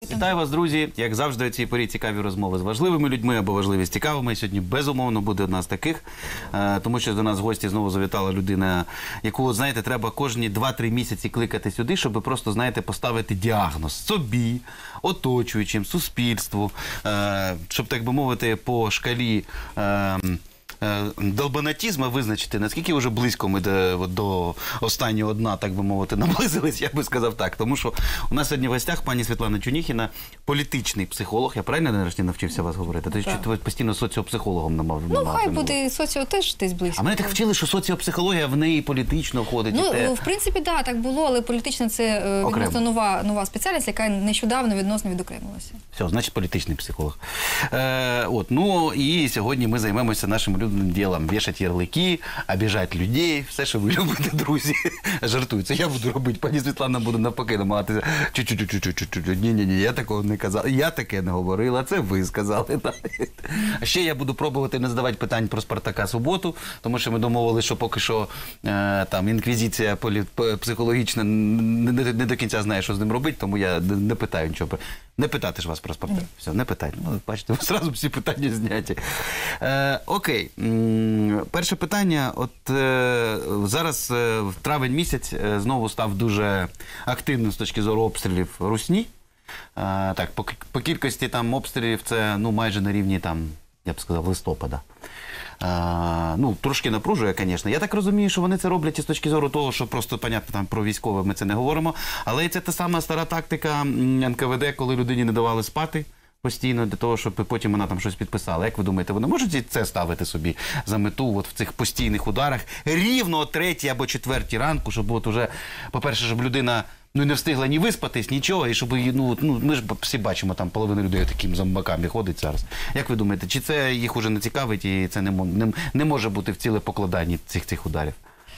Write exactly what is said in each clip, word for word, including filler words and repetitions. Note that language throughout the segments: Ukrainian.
Вітаю вас, друзі! Як завжди, у цій порі цікаві розмови з важливими людьми або важливі з цікавими. Сьогодні, безумовно, буде одна з таких, тому що до нас в гості знову завітала людина, яку, знаєте, треба кожні два-три місяці кликати сюди, щоб просто, знаєте, поставити діагноз собі, оточуючим, суспільству, щоб, так би мовити, по шкалі долбанатізму визначити, наскільки вже близько ми до, до останнього дна, так би мовити, наблизились, я би сказав так. Тому що у нас сьогодні в гостях пані Світлана Чуніхіна, політичний психолог. Я правильно нарешті навчився вас говорити? Тобто, що ви постійно соціопсихологом намагали? Ну, хай буде соціо теж десь близько. А мене так вчили, що соціопсихологія в неї політично входить. Ну, те... в принципі, так, так було, але політична це відносно нова, нова спеціальність, яка нещодавно відносно відокремилася. Все, значить, політичний психолог. Е, от, ну, і сьогодні ми займемося нашим улюбленим ділом. Вішати ярлики, обіжати людей, все, що ви любите, друзі. Жартую, це я буду робити. Пані Світлана буде навпаки намагатися. Чу-чу-чу-чу-чу-чу-чу. Ні-ні-ні, я такого не казала. Я таке не говорила, це ви сказали. А ще я буду пробувати не задавати питань про Спартака Суботу, тому що ми домовилися, що поки що е, там інквізиція полі... психологічна не, не, не до кінця знає, що з ним робити, тому я не, не питаю нічого. Не питати ж вас про Спартак. Mm. Все, не питайте. Ну, бачите, одразу всі питання зняті. Е, окей. Перше питання. От е, зараз е, в травень місяць е, знову став дуже активним з точки зору обстрілів Русні. Е, так, по, по кількості там обстрілів це ну, майже на рівні, там, я б сказав, листопада. А, ну, трошки напружує, звісно. Я так розумію, що вони це роблять із точки зору того, що просто, понятно, там про військове ми це не говоримо, але це та сама стара тактика ен ка ве де, коли людині не давали спати постійно для того, щоб потім вона там щось підписала. Як ви думаєте, вони можуть це ставити собі за мету от в цих постійних ударах рівно о третій або четвертій ранку, щоб от уже, по-перше, щоб людина ну, не встигла ні виспатись, нічого, і щоб, ну, ну, ми ж всі бачимо, там половина людей такими зомбаками ходить зараз. Як ви думаєте, чи це їх уже не цікавить і це не, не, не може бути в ціле покладанні цих, цих ударів?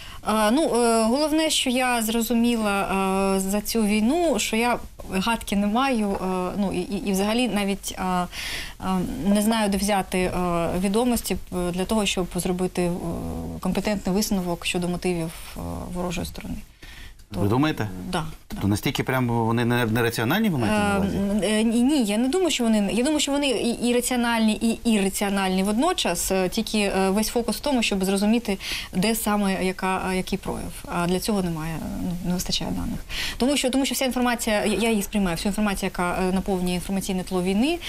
А, ну, головне, що я зрозуміла а, за цю війну, що я гадки не маю, а, ну, і, і взагалі навіть а, а, не знаю, де взяти а, відомості для того, щоб зробити компетентний висновок щодо мотивів а, ворожої сторони. То, ви думаєте? Да, то да. Настільки прямо вони нераціональні, ви маєте на увазі? Е, ні, я не думаю, що вони, я думаю, що вони і, і раціональні, і ірраціональні водночас, тільки весь фокус в тому, щоб зрозуміти, де саме яка, який прояв. А для цього немає, ну, не вистачає даних. Тому що, тому що вся інформація, я її сприймаю, всю інформацію, яка наповнює інформаційне тло війни,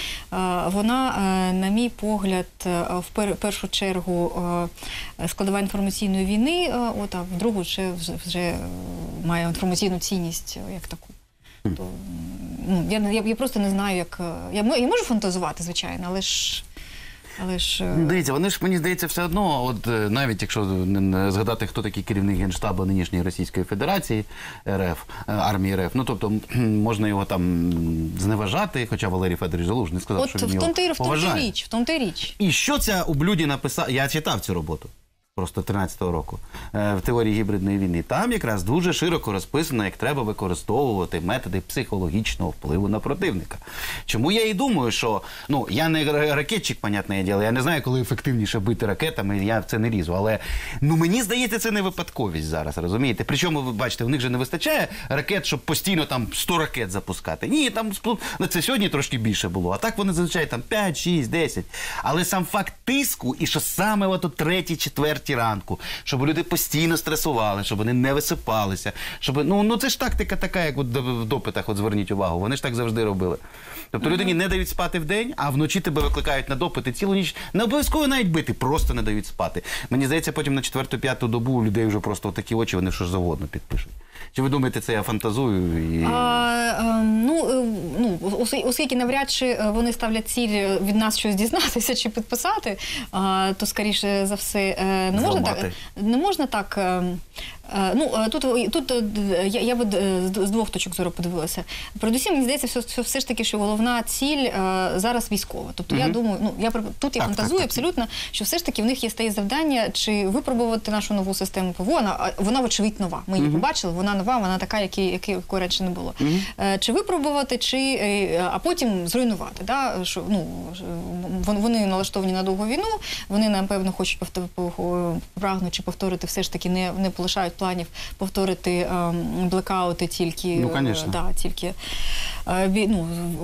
вона, на мій погляд, в пер, першу чергу складова інформаційної війни, от, а в другу вже, вже має інформаційну цінність як таку. Mm. То, ну, я, я, я просто не знаю, як... Я, я можу фантазувати, звичайно, але ж... Але ж... Дивіться, вони ж, мені здається, все одно, от навіть якщо не згадати, хто такий керівник Генштабу нинішньої Російської Федерації, РФ, армії РФ, ну, тобто, можна його там зневажати, хоча Валерій Федорович Залужний сказав, от, що він його поважає. В тому-то річ, в тому-то річ. І що ця ублюді написав? Я читав цю роботу. Просто тринадцятого року, в теорії гібридної війни. Там якраз дуже широко розписано, як треба використовувати методи психологічного впливу на противника. Чому я і думаю, що, ну, я не ракетчик, понятне діло, я не знаю, коли ефективніше бити ракетами, я в це не лізу, але, ну, мені здається, це не випадковість зараз, розумієте? Причому, ви бачите, у них же не вистачає ракет, щоб постійно там сто ракет запускати. Ні, там, ну, це сьогодні трошки більше було, а так вони зазвичай там п'ять, шість, десять. Але сам факт тиску, і що саме от о третій, четвертій ранку, щоб люди постійно стресували, щоб вони не висипалися, щоб, ну, ну це ж тактика така, як от в допитах, от зверніть увагу, вони ж так завжди робили. Тобто людині не дають спати вдень, а вночі тебе викликають на допити цілу ніч, не обов'язково навіть бити, просто не дають спати. Мені здається, потім на четверту-п'яту добу у людей вже просто такі очі, вони що завгодно підпишуть. Чи ви думаєте, це я фантазую? І... А, а, ну, ну, оскільки навряд чи вони ставлять ціль від нас щось дізнатися чи підписати, а, то, скоріше за все, не можна так, не можна так. Ну, тут, тут я, я б з двох точок зору подивилася. Передусім, мені здається, все, все, все ж таки, що головна ціль зараз військова. Тобто, угу. я думаю, ну, я, тут я так, фантазую так, так. абсолютно, що все ж таки в них є стає завдання, чи випробувати нашу нову систему ПВО. Вона, вона вочевидь, нова. Ми її угу. побачили, вона нова, вона така, якої раніше не було. Угу. Чи випробувати, чи а потім зруйнувати. Да? Що, ну, вони налаштовані на довгу війну, вони, напевно, хочуть прагнуть чи повторити, все ж таки не, не полишають планів повторити ем, блекаути тільки, ну, конечно. да, тільки е, ну,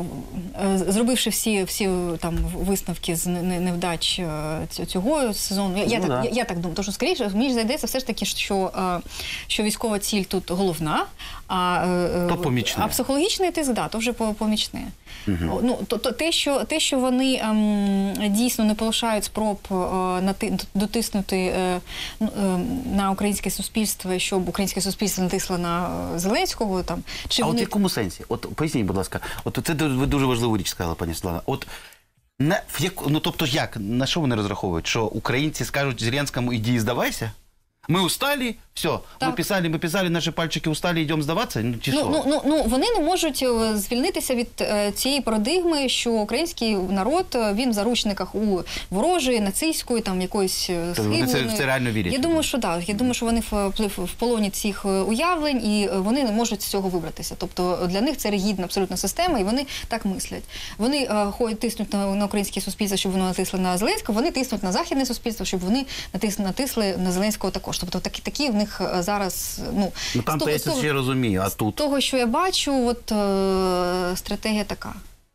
зробивши всі, всі там висновки з невдач цього сезону. Я, ну, я, да. так, я, я так думаю, тому що, скоріше, мені здається все ж таки, що, що військова ціль тут головна, а, то а психологічний тиск, да, то вже помічне. Угу. Ну, то, то, те, що, те, що вони ем, дійсно не полишають спроб е, нати, дотиснути е, е, на українське суспільство, щоб українське суспільство натисло на Зеленського. Там, чи а вони... от в якому сенсі? От поясніть, будь ласка, от це ви дуже важливу річ сказали, пані Світлана. От на, в як, ну, тобто як? На що вони розраховують? Що українці скажуть Зеленському «іди здавайся»? Мы устали, все, так. мы писали, мы писали, наши пальчики устали, йдемо здаватися? Ну, чи ну, ну, ну, ну, вони не можуть звільнитися від е, цієї парадигми, що український народ, він в заручниках у ворожої, нацистської, там, якоїсь схибленої. Вони це, це реально вірять? Я думаю, що так. Я думаю, що вони в, в полоні цих уявлень, і вони не можуть з цього вибратися. Тобто для них це ригідна абсолютна система, і вони так мислять. Вони е, ходять, тиснуть на, на українське суспільство, щоб воно натисли на Зеленського, вони тиснуть на західне суспільство, щоб вони натисли, натисли на Зеленського також. Тобто такі, такі в них зараз, ну... Ну там то я це ще розумію, а тут? З того, що я бачу, от е, стратегія така.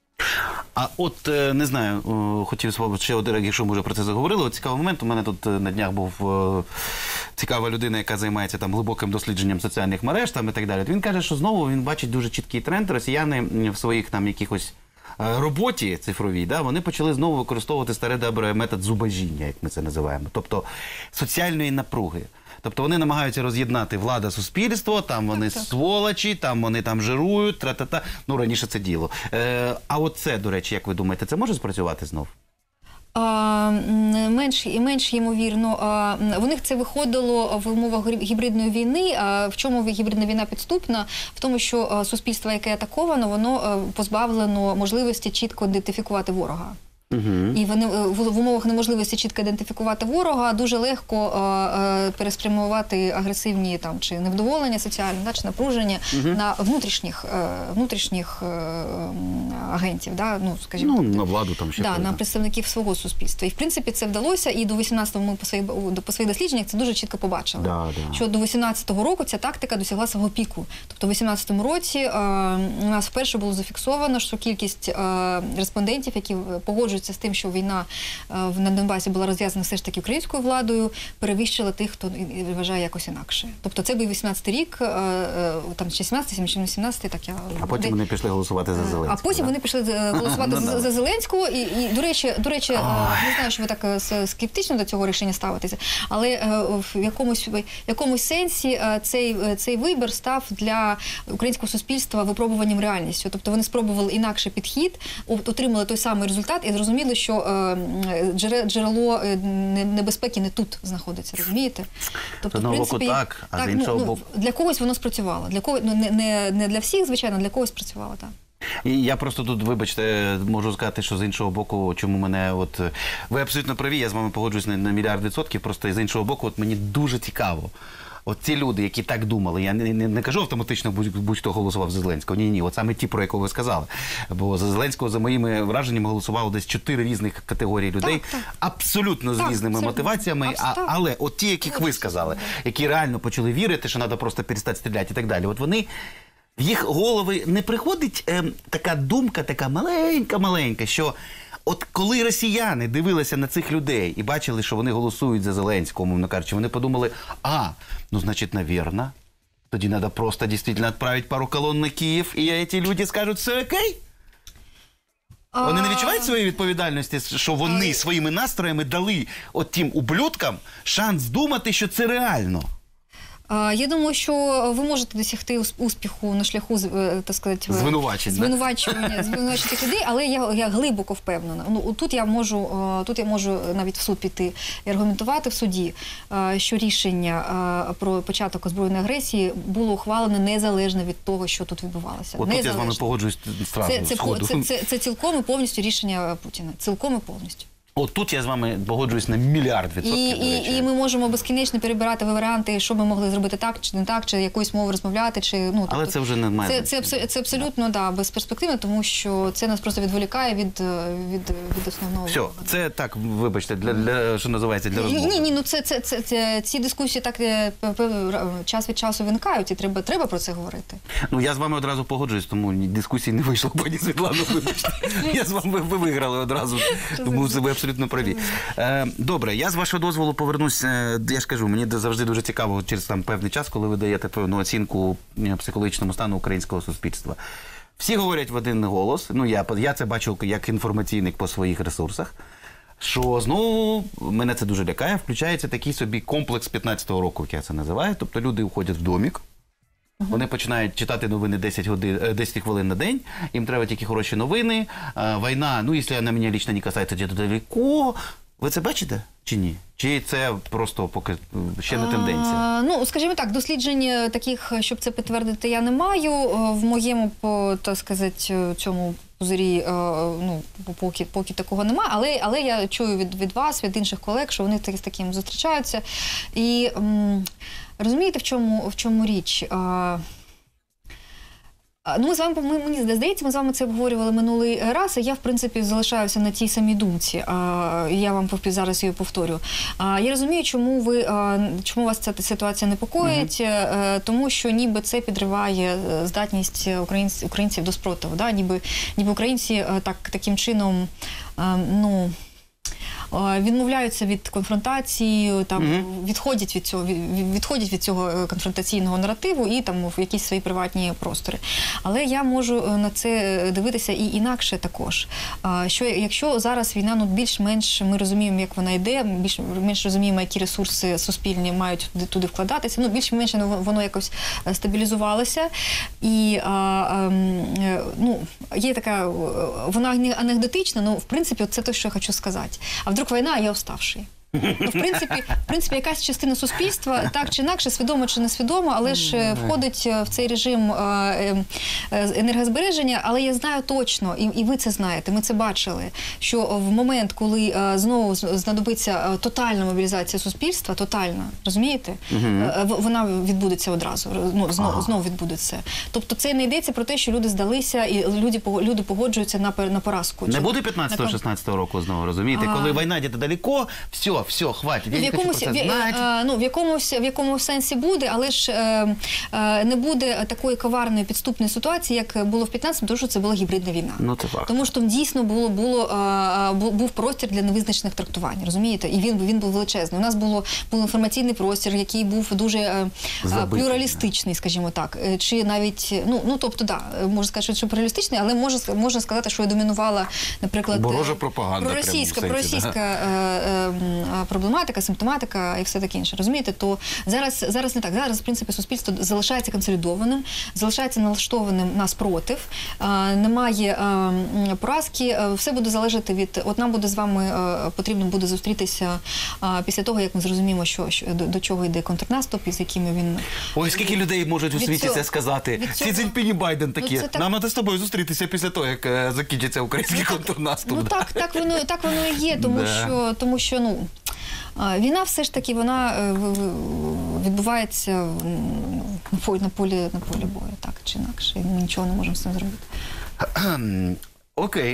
А от, е, не знаю, е, хотів спробувати ще один, якщо ми вже про це заговорили, от цікавий момент, у мене тут е, на днях був е, цікава людина, яка займається там глибоким дослідженням соціальних мереж там і так далі. От він каже, що знову він бачить дуже чіткий тренд, росіяни в своїх там якихось роботі цифровій, да, вони почали знову використовувати старе добре метод зубожіння, як ми це називаємо, тобто соціальної напруги. Тобто вони намагаються роз'єднати влада, суспільство, там вони так, так. сволочі, там вони там жирують, тра-та-та. Ну, раніше це діло. Е, а от це, до речі, як ви думаєте, це може спрацювати знов? А, менш, менш ймовірно. А, в них це виходило в умовах гібридної війни. А в чому гібридна війна підступна? В тому, що суспільство, яке атаковано, воно позбавлено можливості чітко ідентифікувати ворога. Угу. І вони в, в умовах неможливості чітко ідентифікувати ворога дуже легко е, переспрямувати агресивні там чи невдоволення соціальне, да, чи напруження угу. на внутрішніх е, внутрішніх е, агентів, да, ну скажімо, ну, на владу там ще да, коли, на да. представників свого суспільства. І в принципі це вдалося. І до вісімнадцятого ми по своїх по своїх дослідженнях це дуже чітко побачили. Да, да. Що до вісімнадцятого року ця тактика досягла свого піку. Тобто в вісімнадцятому році е, у нас вперше було зафіксовано, що кількість е, респондентів, які погоджуються з тим, що війна на Донбасі була розв'язана все ж таки українською владою, перевищила тих, хто вважає якось інакше. Тобто це був вісімнадцятий рік, там чи сімнадцятий, чи вісімнадцятий, так я... А потім вони пішли голосувати за Зеленського. А потім да? вони пішли голосувати за, за Зеленського, і, і до речі, до речі, не знаю, що ви так скептично до цього рішення ставитеся, але в якомусь, в якомусь сенсі цей, цей вибір став для українського суспільства випробуванням реальністю. Тобто вони спробували інакший підхід, отримали той самий результат і зрозуміли, що е, джерело небезпеки не тут знаходиться, розумієте? Тобто, з одного боку так, а так, з іншого ну, боку... Для когось воно спрацювало, для кого, ну, не, не, не для всіх, звичайно, для когось спрацювало, так. І я просто тут, вибачте, можу сказати, що з іншого боку, чому мене от... Ви абсолютно праві, я з вами погоджуюсь на, на мільярд відсотків, просто з іншого боку, от мені дуже цікаво. От ці люди, які так думали, я не, не, не кажу автоматично, будь-хто голосував за Зеленського. Ні-ні, от саме ті, про якого ви сказали. Бо за Зеленського, за моїми враженнями, голосувало десь чотири різних категорії людей, так, так. абсолютно так, з різними абсолютно. мотиваціями. А, але от ті, яких ви сказали, які реально почали вірити, що треба просто перестати стріляти і так далі, от вони... В їх голови не приходить е, така думка, така маленька-маленька, що от коли росіяни дивилися на цих людей і бачили, що вони голосують за Зеленського, мовно кажучи, вони подумали, а, ну, значить, навірно, тоді треба просто дійсно відправити пару колон на Київ, і ці люди скажуть, все окей? А... Вони не відчувають своєї відповідальності, що вони своїми настроями дали от тим ублюдкам шанс думати, що це реально? Я думаю, що ви можете досягти успіху на шляху, так сказати, звинувачення, звинувачення, звинувачення тих людей, але я, я глибоко впевнена. Ну, тут я можу, тут я можу навіть в суд піти і аргументувати в суді, що рішення про початок озброєної агресії було ухвалене незалежно від того, що тут відбувалося. От тут я з вами погоджуюсь зразу, це, це, сходу. Це, це, це, це цілком і повністю рішення Путіна. Цілком і повністю. От тут я з вами погоджуюсь на мільярд відсотків, І, до речі. і, і ми можемо безкінечно перебирати варіанти, що ми могли зробити так чи не так, чи якоюсь мовою розмовляти, чи ну Але це вже не має це, це, абсо- це абсолютно да безперспективно, тому що це нас просто відволікає від, від, від основного. Все, це так, вибачте, для, для що називається, для розмови. Ні, ні, ну це, це, це, це ці дискусії так е, п- п- час від часу виникають, і треба, треба про це говорити. Ну, я з вами одразу погоджуюсь, тому ні- дискусії не вийшло, пані Світлано, вибачте. Я з вами, ви виграли одразу, тому ви абсолютно праві. Е, Добре, я з вашого дозволу повернусь, е, я ж кажу, мені завжди дуже цікаво через там певний час, коли ви даєте певну оцінку е, психологічному стану українського суспільства. Всі говорять в один голос, ну я, я це бачу як інформаційник по своїх ресурсах, що знову, мене це дуже лякає, включається такий собі комплекс п'ятнадцятого року, як я це називаю, тобто люди уходять в домік, вони починають читати новини десять годин, е, десять хвилин на день, їм треба тільки хороші новини, е, війна, ну, якщо вона мене лично не касається, где-то далеко. Ви це бачите чи ні? Чи це просто поки ще не тенденція? А, ну, скажімо так, досліджень таких, щоб це підтвердити, я не маю. Е, В моєму, по, так сказати, цьому пузирі, е, ну, поки, поки такого немає, але, але я чую від, від вас, від інших колег, що вони так- з таким зустрічаються. І м, розумієте, в чому, в чому річ? А, А, Ну, ми з вами, ми, мені здається, ми з вами це обговорювали минулий раз, і я, в принципі, залишаюся на тій самій думці. А, я вам повпі- зараз її повторю. А, я розумію, чому ви, а, чому вас ця ситуація непокоїть, е, тому що ніби це підриває е, здатність українців, українців до спротиву. Да? Ніби, ніби українці е, так, таким чином, е, ну... е, відмовляються від конфронтації, там, Мгм. відходять від цього, від- відходять від цього е, конфронтаційного наративу і там в якісь свої приватні простори. Але я можу е, на це дивитися і інакше також. А, Що якщо зараз війна, ну, більш-менш ми розуміємо, як вона йде, більш-менш розуміємо, які ресурси суспільні мають туди- туди вкладатися, ну, більш-менш воно якось е, стабілізувалося. І а, ем, е, ну, є така, е, вона не анекдотична, але в принципі це те, що я хочу сказати. А вдруг війна, а я уставший. Ну, в принципі, в принципі, якась частина суспільства, так чи інакше, свідомо чи несвідомо, але ж е, входить е, в цей режим е, е, е, енергозбереження. Але я знаю точно, і, і ви це знаєте, ми це бачили, що в момент, коли е, знову з- знадобиться е, тотальна мобілізація суспільства, тотальна, розумієте, е, в- вона відбудеться одразу, ну, знову, знову відбудеться. Тобто це не йдеться про те, що люди здалися і люди, пого- люди погоджуються на, пер- на поразку. Не Чи- буде на п'ятнадцятого-шестнадцятого року знову, розумієте? А. Коли війна десь далеко, все, все, хватить. Я В не хочу якомусь, про в, це знати. е, ну, в якомусь, в якомусь сенсі буде, але ж е, е, не буде такої коварної підступної ситуації, як було в п'ятнадцятому, тому що це була гібридна війна. Ну, це факт. Тому що там дійсно було, було, е, бу- був простір для невизначених трактувань, розумієте? І він, він був величезний. У нас було, був інформаційний простір, який був дуже е, е, Забитий. плюралістичний, скажімо так. Е, Чи навіть, ну, ну тобто, да, можна сказати, що плюралістичний, але можна, можна сказати, що і домінувала, наприклад, Ворожа е, пропаганда проросійська, прямо в сенсі, проросійська е, е, м, проблематика, симптоматика і все таке інше. Розумієте, то зараз, зараз не так. Зараз, в принципі, суспільство залишається консолідованим, залишається налаштованим на спротив, е, немає е, м, поразки, е, все буде залежати від... От нам буде з вами е, потрібно буде зустрітися е, після того, як ми зрозуміємо, що, що до, до чого йде контрнаступ і з якими він... Ой, скільки людей можуть у Від світі цього- це сказати. від Сі цього- Цзіньпінь і Байден такі. це так- Нам треба з тобою зустрітися після того, як е, закінчиться український контрнаступ. Ну да. так, так воно, так воно і є, тому Да. що, тому що ну, а, війна все ж таки вона е, в- в- відбувається м, на полі, на полі, на полі бою, так чи інакше. І ми нічого не можемо з цим зробити. Кхем. Окей.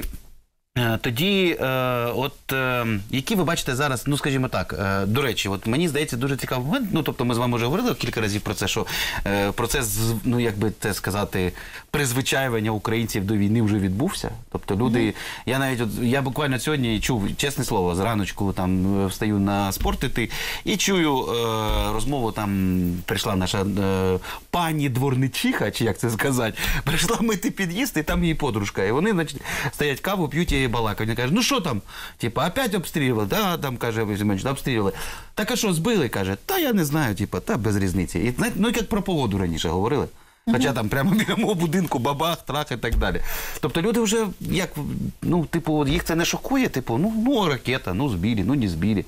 Е, Тоді, е, от е, які ви бачите зараз, ну скажімо так, е, до речі, от мені здається дуже цікавий момент. Ну тобто, ми з вами вже говорили кілька разів про це, що е, процес, з- ну як би це сказати, призвичаювання українців до війни вже відбувся. Тобто люди, я навіть от я буквально сьогодні чув, чесне слово, зраночку там е, встаю на спорт іти і чую е, розмову. Там прийшла наша е, пані дворничиха, чи як це сказати, прийшла мити під'їзд, і там її подружка. І вони, значить, стоять каву, п'ють і балакають. Вони кажуть, ну що там? Типа, опять обстрілювали? Да, там, каже, менше, обстрілювали. Так, а що, збили? Каже, та я не знаю, типа, та без різниці. І, знаєте, ну, як про погоду раніше говорили. Хоча там прямо біля мого будинку бабах, трах і так далі. Тобто люди вже, як, ну, типу, їх це не шокує, типу, ну, ну ракета, ну, збили, ну, не збили.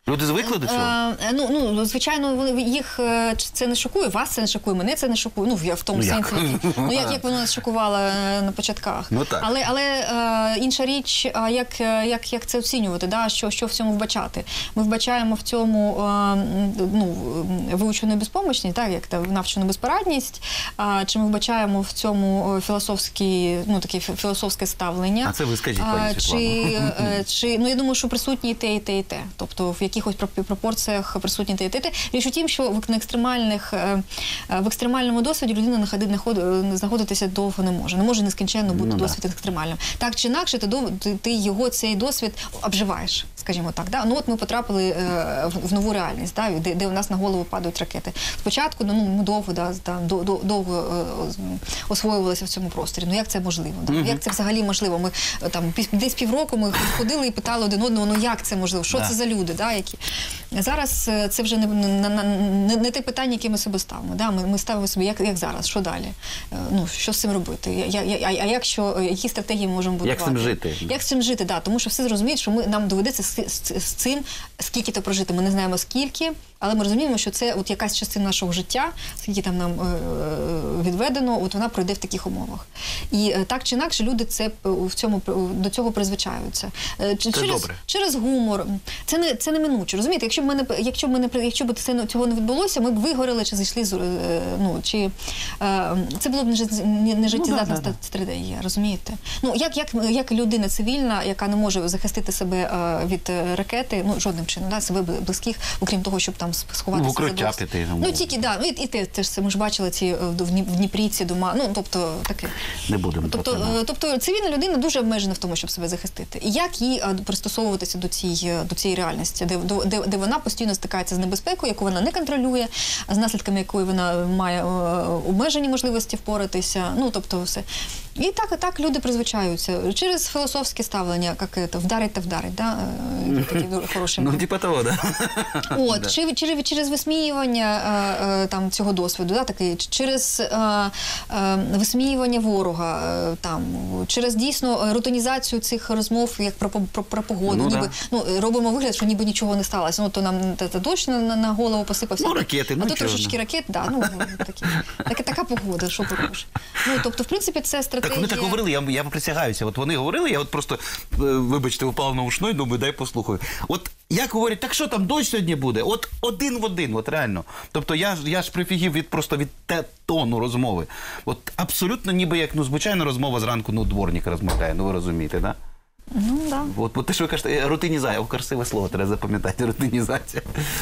Люди звикли до цього? Е, ну, ну, звичайно, вони- їх е, це не шокує, вас це не шокує, мене це не шокує. Ну, я в тому Ну, сенсі. як? Ну, як, як воно нас шокувало е, на початках. Ну, так. Але, але е, інша річ, а як, е, як, як це оцінювати, да? що, що в цьому вбачати. Ми вбачаємо в цьому е, ну, вивчену безпомічність, так, як та навчену безпорадність, а, чи ми вбачаємо в цьому е, філософський, ну, таке фі- філософське ставлення. А це ви скажіть, А, пані чи, Світлано. е, чи, ну, я думаю, що присутні і те, і те, і те. Тобто в якихось проп- пропорціях присутні те, і те, і те. Річ у тім, що в на екстремальних, е, е, в екстремальному досвіді людина находи- наход- знаходитися довго не може. Не може нескінченно бути Ну, да. досвід екстремальним. Так чи інакше, ти, до- ти, ти його, цей досвід обживаєш, скажімо так. Да? Ну от ми потрапили е, в, в нову реальність, да? де, де у нас на голову падають ракети. Спочатку ну, ми довго, да, там, до, до, довго е, освоювалися в цьому просторі. Ну як це можливо? Да? Мгм. Як це взагалі можливо? Ми е, там пів- десь півроку ми ходили і питали один одного, ну як це можливо? Що Да. це за люди? Да, які? Зараз е, це вже не, не, не, не те питання, яке ми собі ставимо. Да? Ми, ми ставимо собі, як, як зараз, що далі? Е, Ну, що з цим робити? Я, я, а, а як що, які стратегії ми можемо будувати? Як з цим жити? Як з цим жити, да, тому що всі зрозуміють, що ми, нам доведеться з, з, з цим скільки-то прожити. Ми не знаємо скільки, але ми розуміємо, що це от якась частина нашого життя, скільки там нам е, е, відведено, от вона пройде в таких умовах. І е, так чи інакше люди це п- в цьому до цього призвичаються. Е, чи- Це через, добре. через гумор. Це не це неминуче. Розумієте, якщо б мене якщо б мене якщо б це цього не відбулося, ми б вигоріли чи зайшли з е, ну чи е, це було б не жит- не, не життєздатна да, да, да. стратегія, розумієте? Ну як, як, як людина цивільна, яка не може захистити себе е, від е, ракети, ну жодним чином, да, себе близьких, окрім того, щоб там сховатися Ну, в укриття за досвід. піти, ну. Ну тільки да, ну, і, і те, теж це ми ж бачили ці е, в Дні- в Дніпрі ці дома. Ну тобто таке. Не будемо Тобто, про це, да. е, тобто цивільна людина дуже обмежена в тому, щоб себе захистити. І як їй е, пристосовуватися до цієї до цієї реальності, де, до- де, де вона постійно стикається з небезпекою, яку вона не контролює, з наслідками якої вона має е, обмежені можливості впоратися. Ну тобто все. І так, і так люди призвичаються через філософське ставлення, як це, вдарить та вдарить, да? Е, такий дуже хороший Ну, мем. типа того, да? От, Да. чи, через, через висміювання е, е, там, цього досвіду, да, такий, ч- через е, е, висміювання ворога, е, там, через дійсно е, рутинізацію цих розмов, як про, по- про, про погоду. Ну, ніби, да. ну, е, робимо вигляд, що ніби нічого не сталося. Ну, то нам та, та дощ на, на голову посипався. Ну, ракети, ну, а то чого, трошечки ну. ракет, да, ну, такі, такі, така погода, що поробиш. Ну, тобто, в принципі, це Так стратегія... вони так говорили, я, я присягаюся. От вони говорили, я от просто, е, вибачте, упав на ушной, думаю, дай послухаю. От як говорять, так що там дощ сьогодні буде? От один в один, от реально. Тобто я ж я ж прифігів від просто від те тону розмови. От абсолютно ніби як ну звичайна розмова зранку, ну дворник розмовляє, ну ви розумієте, да? Ну, да. От, от те, що ви кажете, рутинізація, о, красиве слово, треба запам'ятати, рутинізація.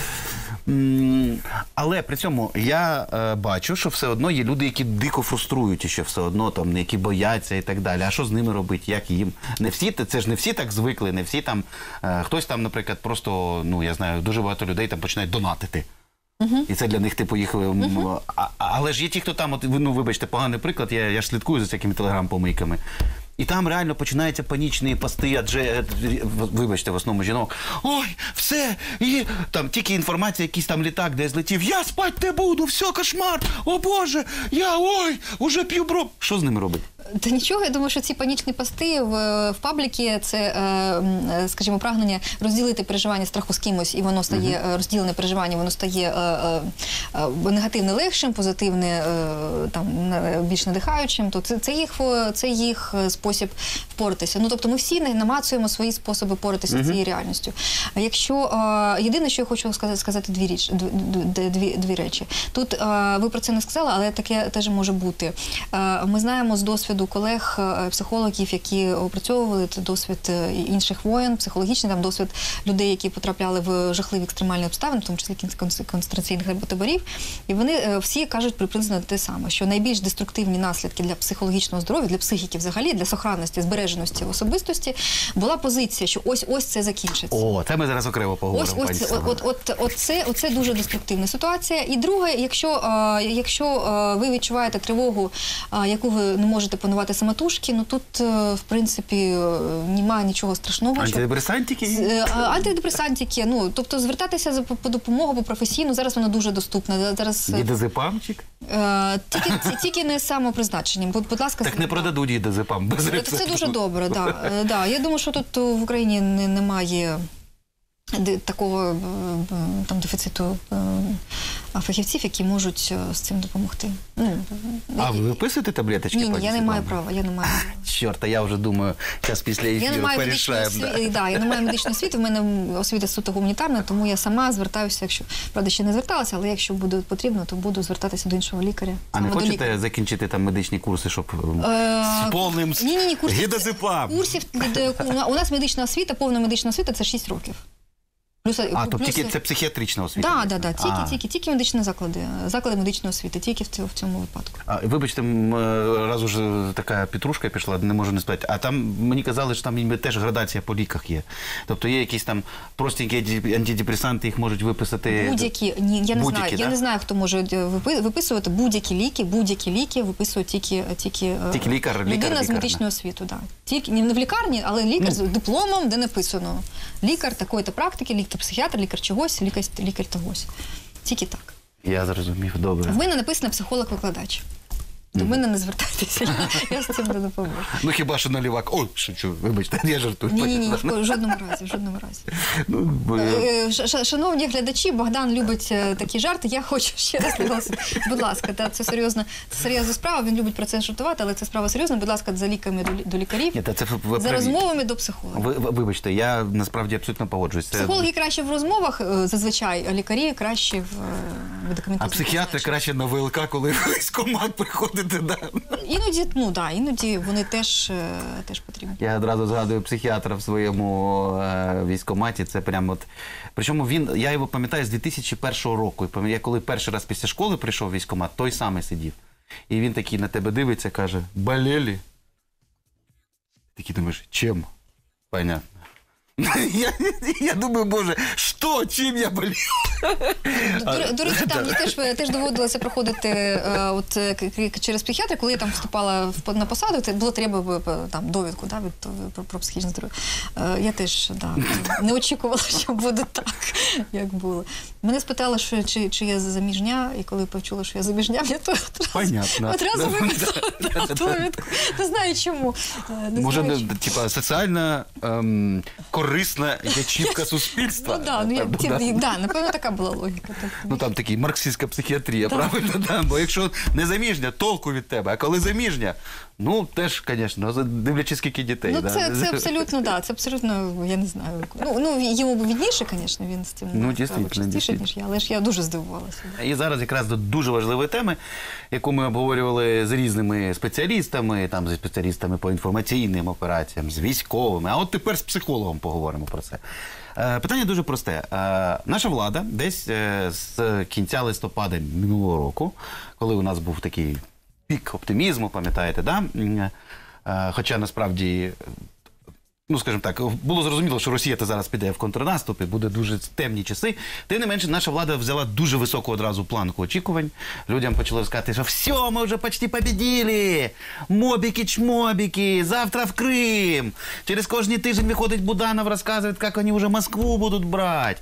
М, Але при цьому я е, бачу, що все одно є люди, які дико фруструють і ще все одно, там, які бояться і так далі. А що з ними робити, як їм? Не всі, це ж не всі так звикли, не всі там, е, хтось там, наприклад, просто, ну, я знаю, дуже багато людей там починають донатити. І це для них, типу, їх... м, а, але ж є ті, хто там, от, ну, вибачте, поганий приклад, я, я ж слідкую за всякими телеграм-помийками. І там реально починаються панічні пости, адже, е, вибачте, в основному жінок, ой, все, і там тільки інформація, якийсь там літак, де злетів, я спать не буду, все, кошмар, о Боже, я, ой, уже п'ю бро. Що з ними робить? Та нічого, я думаю, що ці панічні пости в, в пабліки – це, е, м, скажімо, прагнення розділити переживання страху з кимось, і воно стає, е, розділене переживання, воно стає е, е, е, негативне легшим, позитивне е, там, на- більш надихаючим, то це, це, їх, е, це їх спосіб впоратися. Ну, тобто ми всі не- намацуємо свої способи впоратися з цією реальністю. А якщо, е, єдине, що я хочу сказати, сказати дві, річ, дві, дві, дві речі. Тут е, ви про це не сказали, але таке теж може бути. Е, ми знаємо з досвіду до колег е, психологів, які опрацьовували досвід е, інших воєн, психологічний там досвід людей, які потрапляли в жахливі екстремальні обставини, в тому числі кон- концентраційних таборів. І вони е, всі кажуть приблизно те саме, що найбільш деструктивні наслідки для психологічного здоров'я, для психіки взагалі, для сохранності, збереженості особистості була позиція, що ось-ось це закінчиться. О, це ми зараз окремо поговоримо. Ось, пані ось, Світлано. от, от, от, от це, оце дуже деструктивна ситуація. І друге, якщо, е, якщо е, ви відчуваєте тривогу, е, яку ви не можете панувати самотужки, ну тут, е, в принципі, е, немає нічого страшного. що- Антидепресантики? Е, а, Антидепресантики, ну, тобто звертатися за по по допомогу, по професійну, зараз вона дуже доступна. Зараз е, Дідазепамчик? е, тільки, ті- тільки не самопризначенням. Будь, будь ласка, Так не продадуть дідазепам без це рецепту. дуже добре, да. Е, да. Я думаю, що тут в Україні не, немає де- такого е, е, там дефіциту е, фахівців, які можуть е, з цим допомогти. Ну, А ви виписуєте таблеточки? ні, ні, пані я не маю Світлано? права, я не маю. Чорт, а я вже думаю, зараз після Я не ефіру маю медичної порішаємо. освіти, Да. да, я не маю медичної освіти, в мене освіта суто гуманітарна, тому я сама звертаюся, якщо, правда, ще не зверталася, але якщо буде потрібно, то буду звертатися до іншого лікаря. А не саме до хочете лікаря. закінчити там медичні курси, щоб Е, з повним ні-ні-ні, курсів- гідозепам? Курсів, де- у нас медична освіта, повна медична освіта – це шість років. Плюс, А, тобто плюс- тільки це психіатрична освіта? Так, да, да, А. тільки, тільки, тільки медичні заклади, заклади медичної освіти, тільки в цьому, в цьому випадку. А, вибачте, м, е, раз уже така петрушка пішла, не можу не спитати. А там мені казали, що там ніби теж градація по ліках є. Тобто є якісь там простенькі анті- антидепресанти, їх можуть виписати. Будь-які, ні, я не Будь-які, знаю, да? я не знаю, хто може е, випи- виписувати будь-які ліки, будь-які ліки виписують тільки, тільки, е, Тільки лікар, лікар, людина з лікарня. медичною освітою. Да. Тільки не в лікарні, але лікар з дипломом, де написано лікар такої-то практики, лікар-психіатр, лікар чогось, лікар, лікар тогось. Тільки так. Я зрозумів, добре. В мене написано психолог-викладач. До мене не звертайтеся, я з цим не допоможу. Ну хіба що налівак. Ой, шучу, вибачте, я жартую. Ні-ні-ні, в жодному разі, в жодному разі. Ну, бо- Е, ш- ш- Шановні глядачі, Богдан любить е, такі жарти. Я хочу ще раз наголосити. Будь ласка, та, це серйозна, це серйозна справа. Він любить про це жартувати, але це справа серйозна. Будь ласка, за ліками до, лі- до лікарів, Ні, та це ви- ви за праві. розмовами до психолога. Ви, ви- вибачте, я насправді абсолютно погоджуюсь. Це- Психологи краще в розмовах е, зазвичай, а лікарі краще в е, А медикаментозному психіатри призначенні. краще на ВЛК, коли в військкомат приходите. Да. Іноді, ну да, іноді вони теж, е, теж потрібні. Я одразу згадую психіатра в своєму е, військкоматі. Це прямо от. Причому він, я його пам'ятаю з дві тисячі першого року. І пам'ятаю, я коли перший раз після школи прийшов в військкомат, той самий сидів. І він такий на тебе дивиться, каже: болели? Такий думаєш, чим? Понятно. Я, я думаю, боже, що, чим я болів? До, до речі, там мені теж, теж доводилося проходити е, от, е, к- к- через психіатра, коли я там вступала в, на посаду, це було треба б, е, там, довідку да, від, про, про психічне здоров'я. Е, я теж да, не очікувала, що буде так, як було. Мене спитали, що, чи, чи я заміжня, і коли почула, що я заміжня, я то одразу, Понятно. одразу Да, виписала да, да, довідку. Не знаю чому. Е, Не Може, знаю, не, чому. типа, соціально ем, корисна ячівка суспільства? Ну, да, ну, я, Напевно, ті, да. да, напевно, така була логіка. Так. Ну там такий марксистська психіатрія, правильно? Да? Бо якщо не заміжня, толку від тебе. А коли заміжня, ну теж, звісно, дивлячись, скільки дітей. Ну, да? це, це абсолютно, да, це абсолютно, я не знаю. Ну, ну йому б відніше, звісно, він з цим Ну, має дійсно, справу частіше, дійсно. ніж я, але ж я дуже здивувалася. І зараз якраз до дуже важливої теми, яку ми обговорювали з різними спеціалістами, там зі спеціалістами по інформаційним операціям, з військовими. А от тепер з психологом поговоримо про це. Е, Питання дуже просте. Е, Наша влада десь е, з кінця листопада минулого року, коли у нас був такий пік оптимізму, пам'ятаєте, да? М, е, хоча насправді, ну, скажімо так, було зрозуміло, що Росія то зараз піде в контрнаступ і буде дуже темні часи. Тим не менше, наша влада взяла дуже високу одразу планку очікувань. Людям почали сказати, що все, ми вже почти победили. Мобіки-чмобіки, завтра в Крим. Через кожний тиждень виходить Буданов, розказує, як вони вже Москву будуть брати.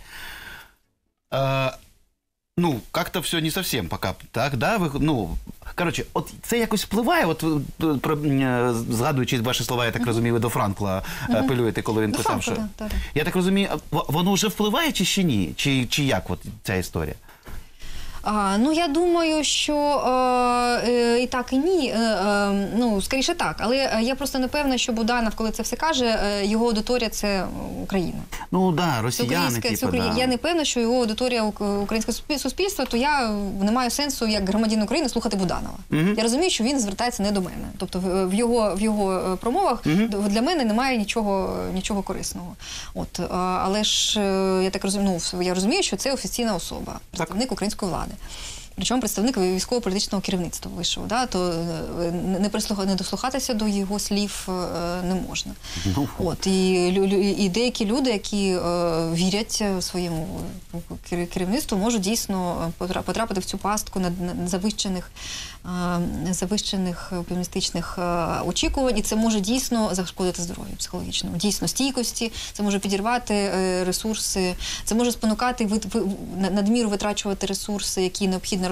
Е, Ну, как-то все не совсем пока так, да? Ви, ну, коротше, от це якось впливає, от е, про, е, згадуючи ваші слова, я так розумію, ви до Франкла е, апелюєте, коли він До писав, Франкла, що... да, да, да. Я так розумію, в- воно вже впливає чи ще ні? Чи, чи як от ця історія? А, ну, я думаю, що е, е, і так, і ні. Е, е, ну, скоріше так. Але е, я просто не певна, що Буданов, коли це все каже, е, його аудиторія – це Україна. Ну, да, Це росіяни, українське, це типу, Україна. да. Я не певна, що його аудиторія ук- українського суспіль- суспільства, то я не маю сенсу, як громадянин України, слухати Буданова. Я розумію, що він звертається не до мене. Тобто в, в його, в його е, промовах для мене немає нічого, нічого корисного. От, а, але ж е, я так розумію, ну, я розумію, що це офіційна особа, представник української влади. Причому представник військово-політичного керівництва вийшов, да, то е, не, прислуха, не дослухатися до його слів е, не можна. Ну. От, і, лю- лю- і деякі люди, які е, вірять своєму кер- керівництву, можуть дійсно потра- потрапити в цю пастку над- над завищених, е, завищених оптимістичних е, очікувань, і це може дійсно зашкодити здоров'ю психологічному, дійсно стійкості, це може підірвати е, ресурси, це може спонукати вит- ви- надміру витрачувати ресурси, які необхідно не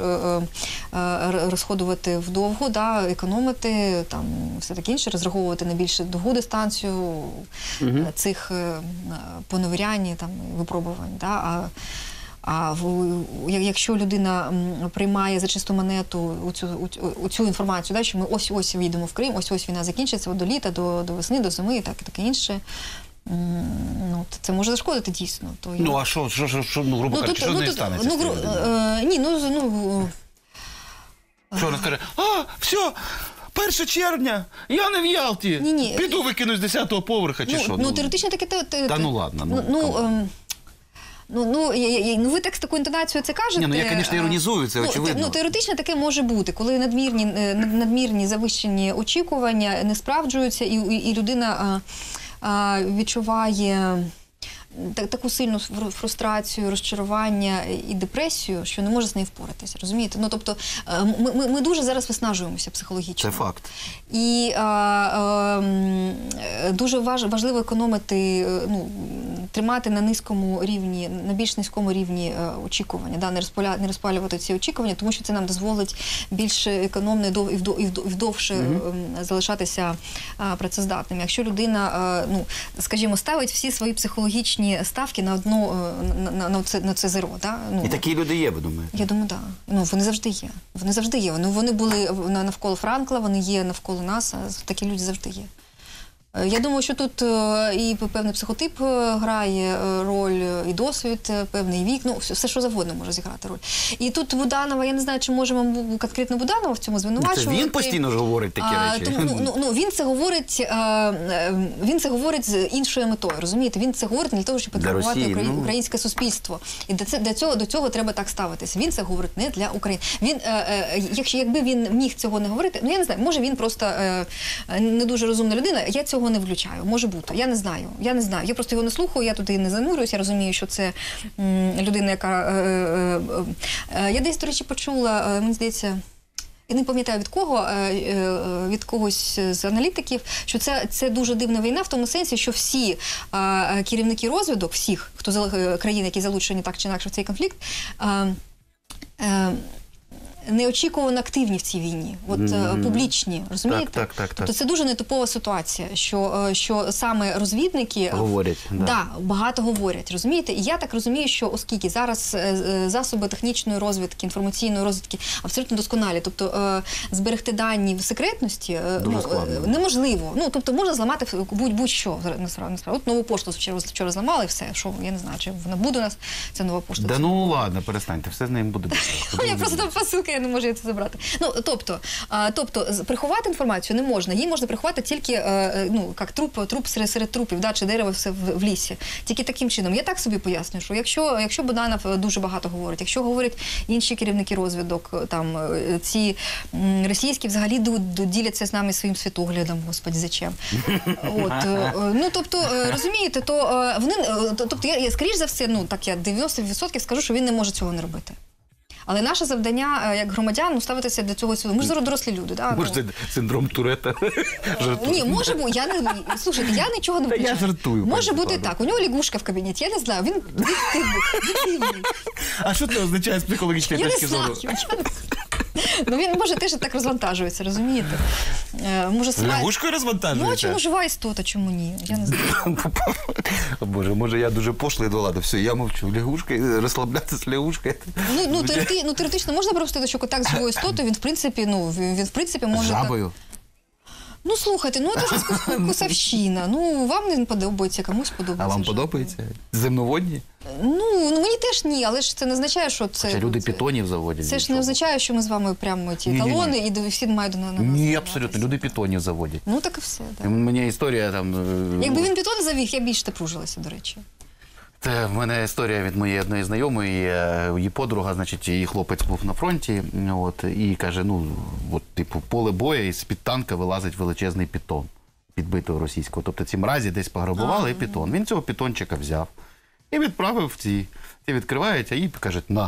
розходувати вдовго, да, економити, там, все таке інше, розраховувати на більш довгу дистанцію угу. цих поневірянь, там, випробувань. Да, а А в, якщо людина приймає за чисту монету оцю, оцю інформацію, да, що ми ось-ось війдемо в Крим, ось-ось війна закінчиться, до літа, до, до весни, до зими і так, і таке інше, ну, це може зашкодити дійсно. То я... Ну, а що, що, що, що ну, грубо ну, кажучи, що ну, з нею тут, станеться? Ну, гру, е, ні, ну, ну... Що вона скаже? А, все, перше червня, я не в Ялті, ні, ні. піду викину з десятого поверха, чи ну, що? Ну, теоретично таке... Те, те, та ну ладно. Ну, ну, ем, Ну, ну, ну, ви так з такою інтонацією це кажете. Ні, ну я, звісно, іронізую, це ну, очевидно. Ну, теоретично таке може бути, коли надмірні, надмірні завищені очікування не справджуються, і, і людина а, а, відчуває так, таку сильну фрустрацію, розчарування і депресію, що не може з нею впоратися, розумієте? Ну, тобто, ми, ми, ми дуже зараз виснажуємося психологічно. Це факт. І а, а, дуже важ, важливо економити, ну, тримати на низькому рівні, на більш низькому рівні очікування, да, не, розпаля, не розпалювати ці очікування, тому що це нам дозволить більш економно і, вдов, і, вдов, і вдовше mm-hmm. залишатися а, працездатним. Якщо людина, а, ну, скажімо, ставить всі свої психологічні ставки на одну, на, на, на, це, на це зеро. Да? Ну, і такі люди є, ви думаєте? Я думаю, так. Да. Ну, вони завжди є. Вони завжди є. Вони, вони були навколо Франкла, вони є навколо нас, а такі люди завжди є. Я думаю, що тут і певний психотип грає роль, і досвід, певний вік, ну, все, що завгодно може зіграти роль. І тут Буданова, я не знаю, чи можемо конкретно Буданова в цьому звинувачувати. Це він постійно ж говорить такі а, речі. Тому, ну, ну, ну, він це говорить, а, він це говорить з іншою метою, розумієте? Він це говорить не для того, щоб підтримувати Україн, ну... українське суспільство. І до, це, до, цього, до цього треба так ставитися. Він це говорить не для України. Він, а, а, якщо, якби він міг цього не говорити, ну, я не знаю, може він просто а, не дуже розумна людина, я цього не включаю. Може бути. Я не знаю. Я не знаю. Я просто його не слухаю, я туди не занурююся. Я розумію, що це м, людина, яка... Е, е, е, я десь, до речі, почула, е, мені здається, я не пам'ятаю від кого, е, е, від когось з аналітиків, що це, це дуже дивна війна в тому сенсі, що всі е, керівники розвідок, всіх, хто країн, які залучені так чи інакше в цей конфлікт, е, е, неочікувано активні в цій війні, от mm-hmm. публічні, розумієте? Так, так, так, тобто це дуже нетипова ситуація, що, що саме розвідники говорять, да. Да, багато говорять, розумієте? І я так розумію, що оскільки зараз засоби технічної розвідки, інформаційної розвідки абсолютно досконалі, тобто зберегти дані в секретності ну, неможливо. Ну, тобто можна зламати будь-що. От нову пошту вчора, вчора зламали і все, що я не знаю, чи вона буде у нас, ця нова пошта. Да ну ладно, перестаньте, все з ним буде. Я просто там посилки, я не можу це забрати. Ну, тобто, а, тобто, приховати інформацію не можна. Її можна приховати тільки, а, ну, як труп, труп серед, серед трупів, да, чи дерево все в, в лісі. Тільки таким чином. Я так собі пояснюю, що якщо, якщо Буданов дуже багато говорить, якщо говорять інші керівники розвідок, там, ці м, російські взагалі діляться з нами своїм світоглядом, господи, зачем? От, ну, тобто, розумієте, то вони, тобто, я, я скоріш за все, ну, так я дев'яносто відсотків скажу, що він не може цього не робити. Але наше завдання, як громадян, ну, ставитися до цього свідомо. Ми ж зараз дорослі люди. Да? Може, це синдром Туретта? Ні, може бути. Я не, слушайте, я нічого не виключаю. Я жартую. Може бути так. У нього лягушка в кабінеті. Я не знаю. Він дивний. А що це означає з психологічної точки зору? Я не знаю. Ну, він може теж так розвантажується, розумієте? Може, сама... Лягушкою розвантажується? Ну, а чому жива істота, чому ні? Я не знаю. Боже, може я дуже пошлий, ну ладно, все, я мовчу. Лягушка, розслаблятися з лягушкою. Ну, ну, теорети... ну, теоретично можна пропустити, що контакт з живою істотою, він, в принципі, ну, він, в принципі, може... Жабою? Ну, слухайте, ну, це ж кусавщина. Ну, вам не подобається, комусь подобається. А вам жаба. Подобається? Земноводні? Ну, ну, мені теж ні, але ж це не означає, що це... Хоча люди це, питонів заводять. Це ж не означає, що ми з вами прямо ті Ні-ні-ні. талони і всі мають на нас. Ні, абсолютно, люди питонів заводять. Ну, так і все, так. Мені історія там... Якби він питони завів, я більш напружилася, до речі. Це в мене історія від моєї одної знайомої, її подруга, значить, її хлопець був на фронті, от, і каже, ну, от, типу, поле бою, і з-під танка вилазить величезний пітон підбитого російського. Тобто ці мразі десь пограбували, і пітон. Він цього пітончика взяв і відправив в ці. Ті відкривають, а їй кажуть, на.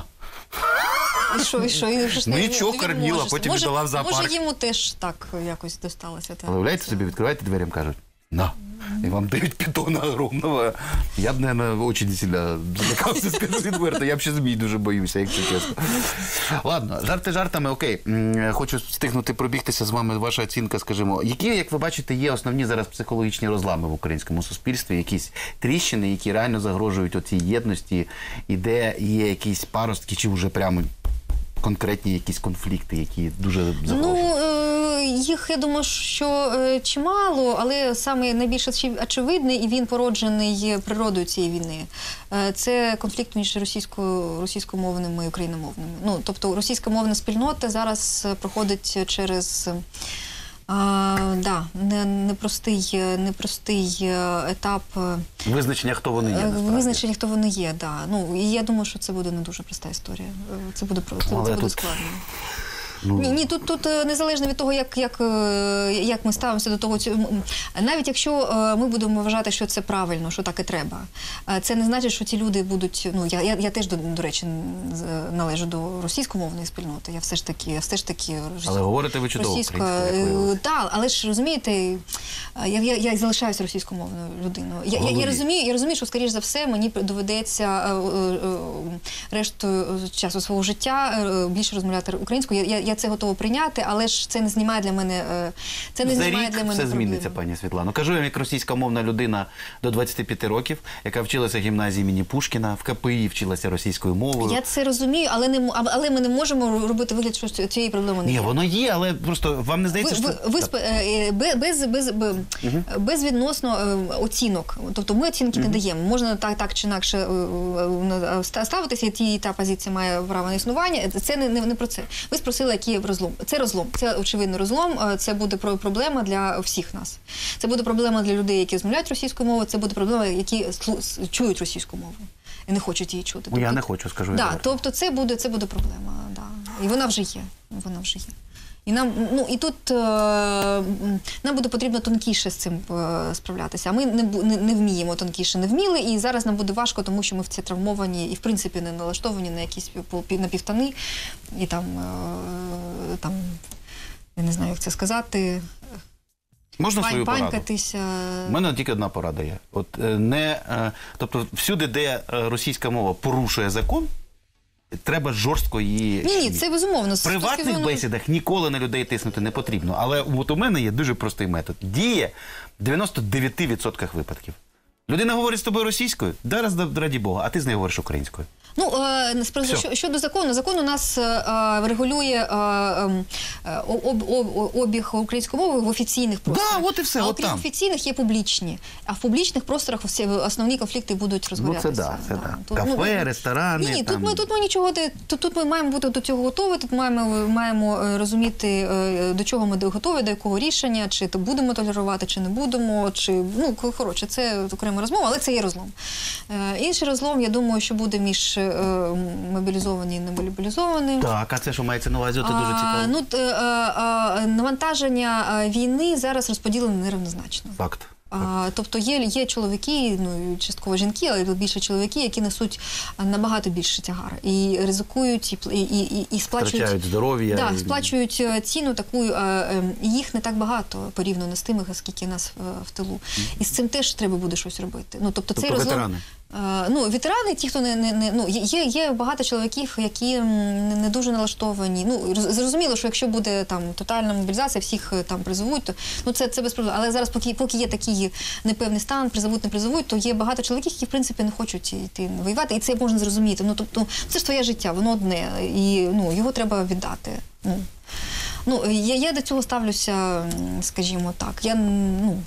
І що, і що? І що Ну, не- нічого, він кормила, може- потім може- віддала в зоопарк. Може, йому теж так якось досталося. Так. Уявляєте собі, відкриваєте двері, їм кажуть, На. И вам дают питона огромного. Я б, наверное, очень сильно злякався, скажу відверто. Я б ще змій дуже боюся, якщо чесно. Ладно, жарти жартами, окей. М, Хочу встигнути пробігтися з вами, ваша оцінка, скажімо. Які, як ви бачите, є основні зараз психологічні розлами в українському суспільстві? Якісь тріщини, які реально загрожують оцій єдності? І де є якісь паростки, чи вже прямо конкретні якісь конфлікти, які дуже загрожують? Ну, е, їх, я думаю, що е, чимало, але саме найбільш очі- очевидний, і він породжений природою цієї війни, е, це конфлікт між російсько- російськомовними і україномовними. Ну, тобто російськомовна спільнота зараз проходить через А, да, не, непростий, непростий е, етап е, Визначення, хто вони є, насправді. визначення, хто вони є. Да. Ну, і я думаю, що це буде не дуже проста історія. Е, Це буде, про- це, це Але буде тут- складно. Ну, Ні, ні, тут, тут е, незалежно від того, як, як, е, як ми ставимося до того, цю- м, м, навіть якщо е, ми будемо вважати, що це правильно, що так і треба, е, це не значить, що ці люди будуть, ну, я, я, я теж, до, до речі, з- належу до російськомовної спільноти, я все ж таки, я все ж таки Але говорите ви чудово російсько- українською, як виявилося. Так, але ж розумієте, е, я, я, я залишаюся російськомовною людиною. Я, я, я, розумію, я розумію, що, скоріш за все, мені доведеться е, е, е, решту часу свого життя е, більше розмовляти українською. Я, я, я це готова прийняти, але ж це не знімає для мене, е, це не За знімає рік для мене все проблеми. зміниться, пані Світлано. Кажу я, як російськомовна людина до двадцяти п'яти років, яка вчилася в гімназії імені Пушкіна, в КПІ вчилася російською мовою. Я це розумію, але, не, м- а- але ми не можемо робити вигляд, що цієї проблеми не Ні, є. воно є, але просто вам не Ви, здається, ви, що... ви, спе- е, бе- без, без, без, безвідносно е, оцінок. Тобто ми оцінки не даємо. Можна так, так чи інакше е, е, ста- ставитися, і ті, та позиція має право на існування. Це не, не, не про це. Ви спросили, який є розлом. Це розлом. Це очевидно розлом. Е, Це буде про- проблема для всіх нас. Це буде проблема для людей, які розмовляють російською мовою. Це буде проблема, які слу- с- чують російську мову і не хочуть її чути. Ну, я Тобто- не хочу, скажу. Да, відверто. тобто це буде, це буде проблема, да. І вона вже є. Вона вже є. І нам, ну і тут е, м, нам буде потрібно тонкіше з цим е, справлятися. А ми не, бу- не, не вміємо тонкіше, не вміли, і зараз нам буде важко, тому що ми в ці травмовані і в принципі не налаштовані на якісь пів- пів- на півтони, і там, е, там, я не знаю, як це сказати, Можна свою пань, пораду? панькатися. У мене тільки одна порада є. От, е, не, е, тобто всюди, де е, російська мова порушує закон, треба жорстко її... Ні, ні, це безумовно. З В приватних точки зору- бесідах ніколи на людей тиснути не потрібно. Але от у мене є дуже простий метод. Діє в дев'яносто дев'ять відсотків випадків. Людина говорить з тобою російською, зараз, раді Бога, а ти з нею говориш українською. Ну, е, насправді, Всьо. що- щодо закону, закон у нас е, е, регулює е, ем, е, об, об, обіг української мови в офіційних просторах. Да, от і все, а от окрім там. офіційних є публічні. А в публічних просторах всі основні конфлікти будуть розглядатися. Ну, це да, це да. Тут, Кафе, ресторани, Ні, ні, там. тут ми, тут ми нічого, не- тут, тут ми маємо бути до цього готові, тут маємо, маємо е, розуміти, е, до чого ми готові, до якого рішення, чи то будемо толерувати, чи не будемо, чи, ну, коротше, це окрема розмова, але це є розлом. Е, інший розлом, я думаю, що буде між е, мобілізовані і немобілізовані. Так, а це що мається на увазі? Це дуже цікаво. А, ну, т- е, е, навантаження е, війни зараз розподілене нерівнозначно. Факт. А, тобто є, є чоловіки, ну і частково жінки, але більше чоловіки, які несуть набагато більше тягар і ризикують, і, пл- і, і, і сплачують, Втрачають здоров'я. да, і- сплачують е, ціну таку, е, е, їх не так багато порівняно з тими, скільки нас е, в тилу. І з цим теж треба буде щось робити. Ну, тобто, Тобто цей розлом, ветерани? Е, Ну, ветерани, ті, хто не, не, не ну, є, є багато чоловіків, які м, не, не дуже налаштовані. Ну, роз- зрозуміло, що якщо буде там тотальна мобілізація, всіх е, там призовуть, то ну це, це без проблем. Але зараз, поки, поки є такий непевний стан, призовуть, не призовуть, то є багато чоловіків, які в принципі не хочуть йти воювати, і це можна зрозуміти. Ну, тобто, це ж твоє життя, воно одне, і ну його треба віддати. Ну, ну я, я до цього ставлюся, м, скажімо так. Я ну.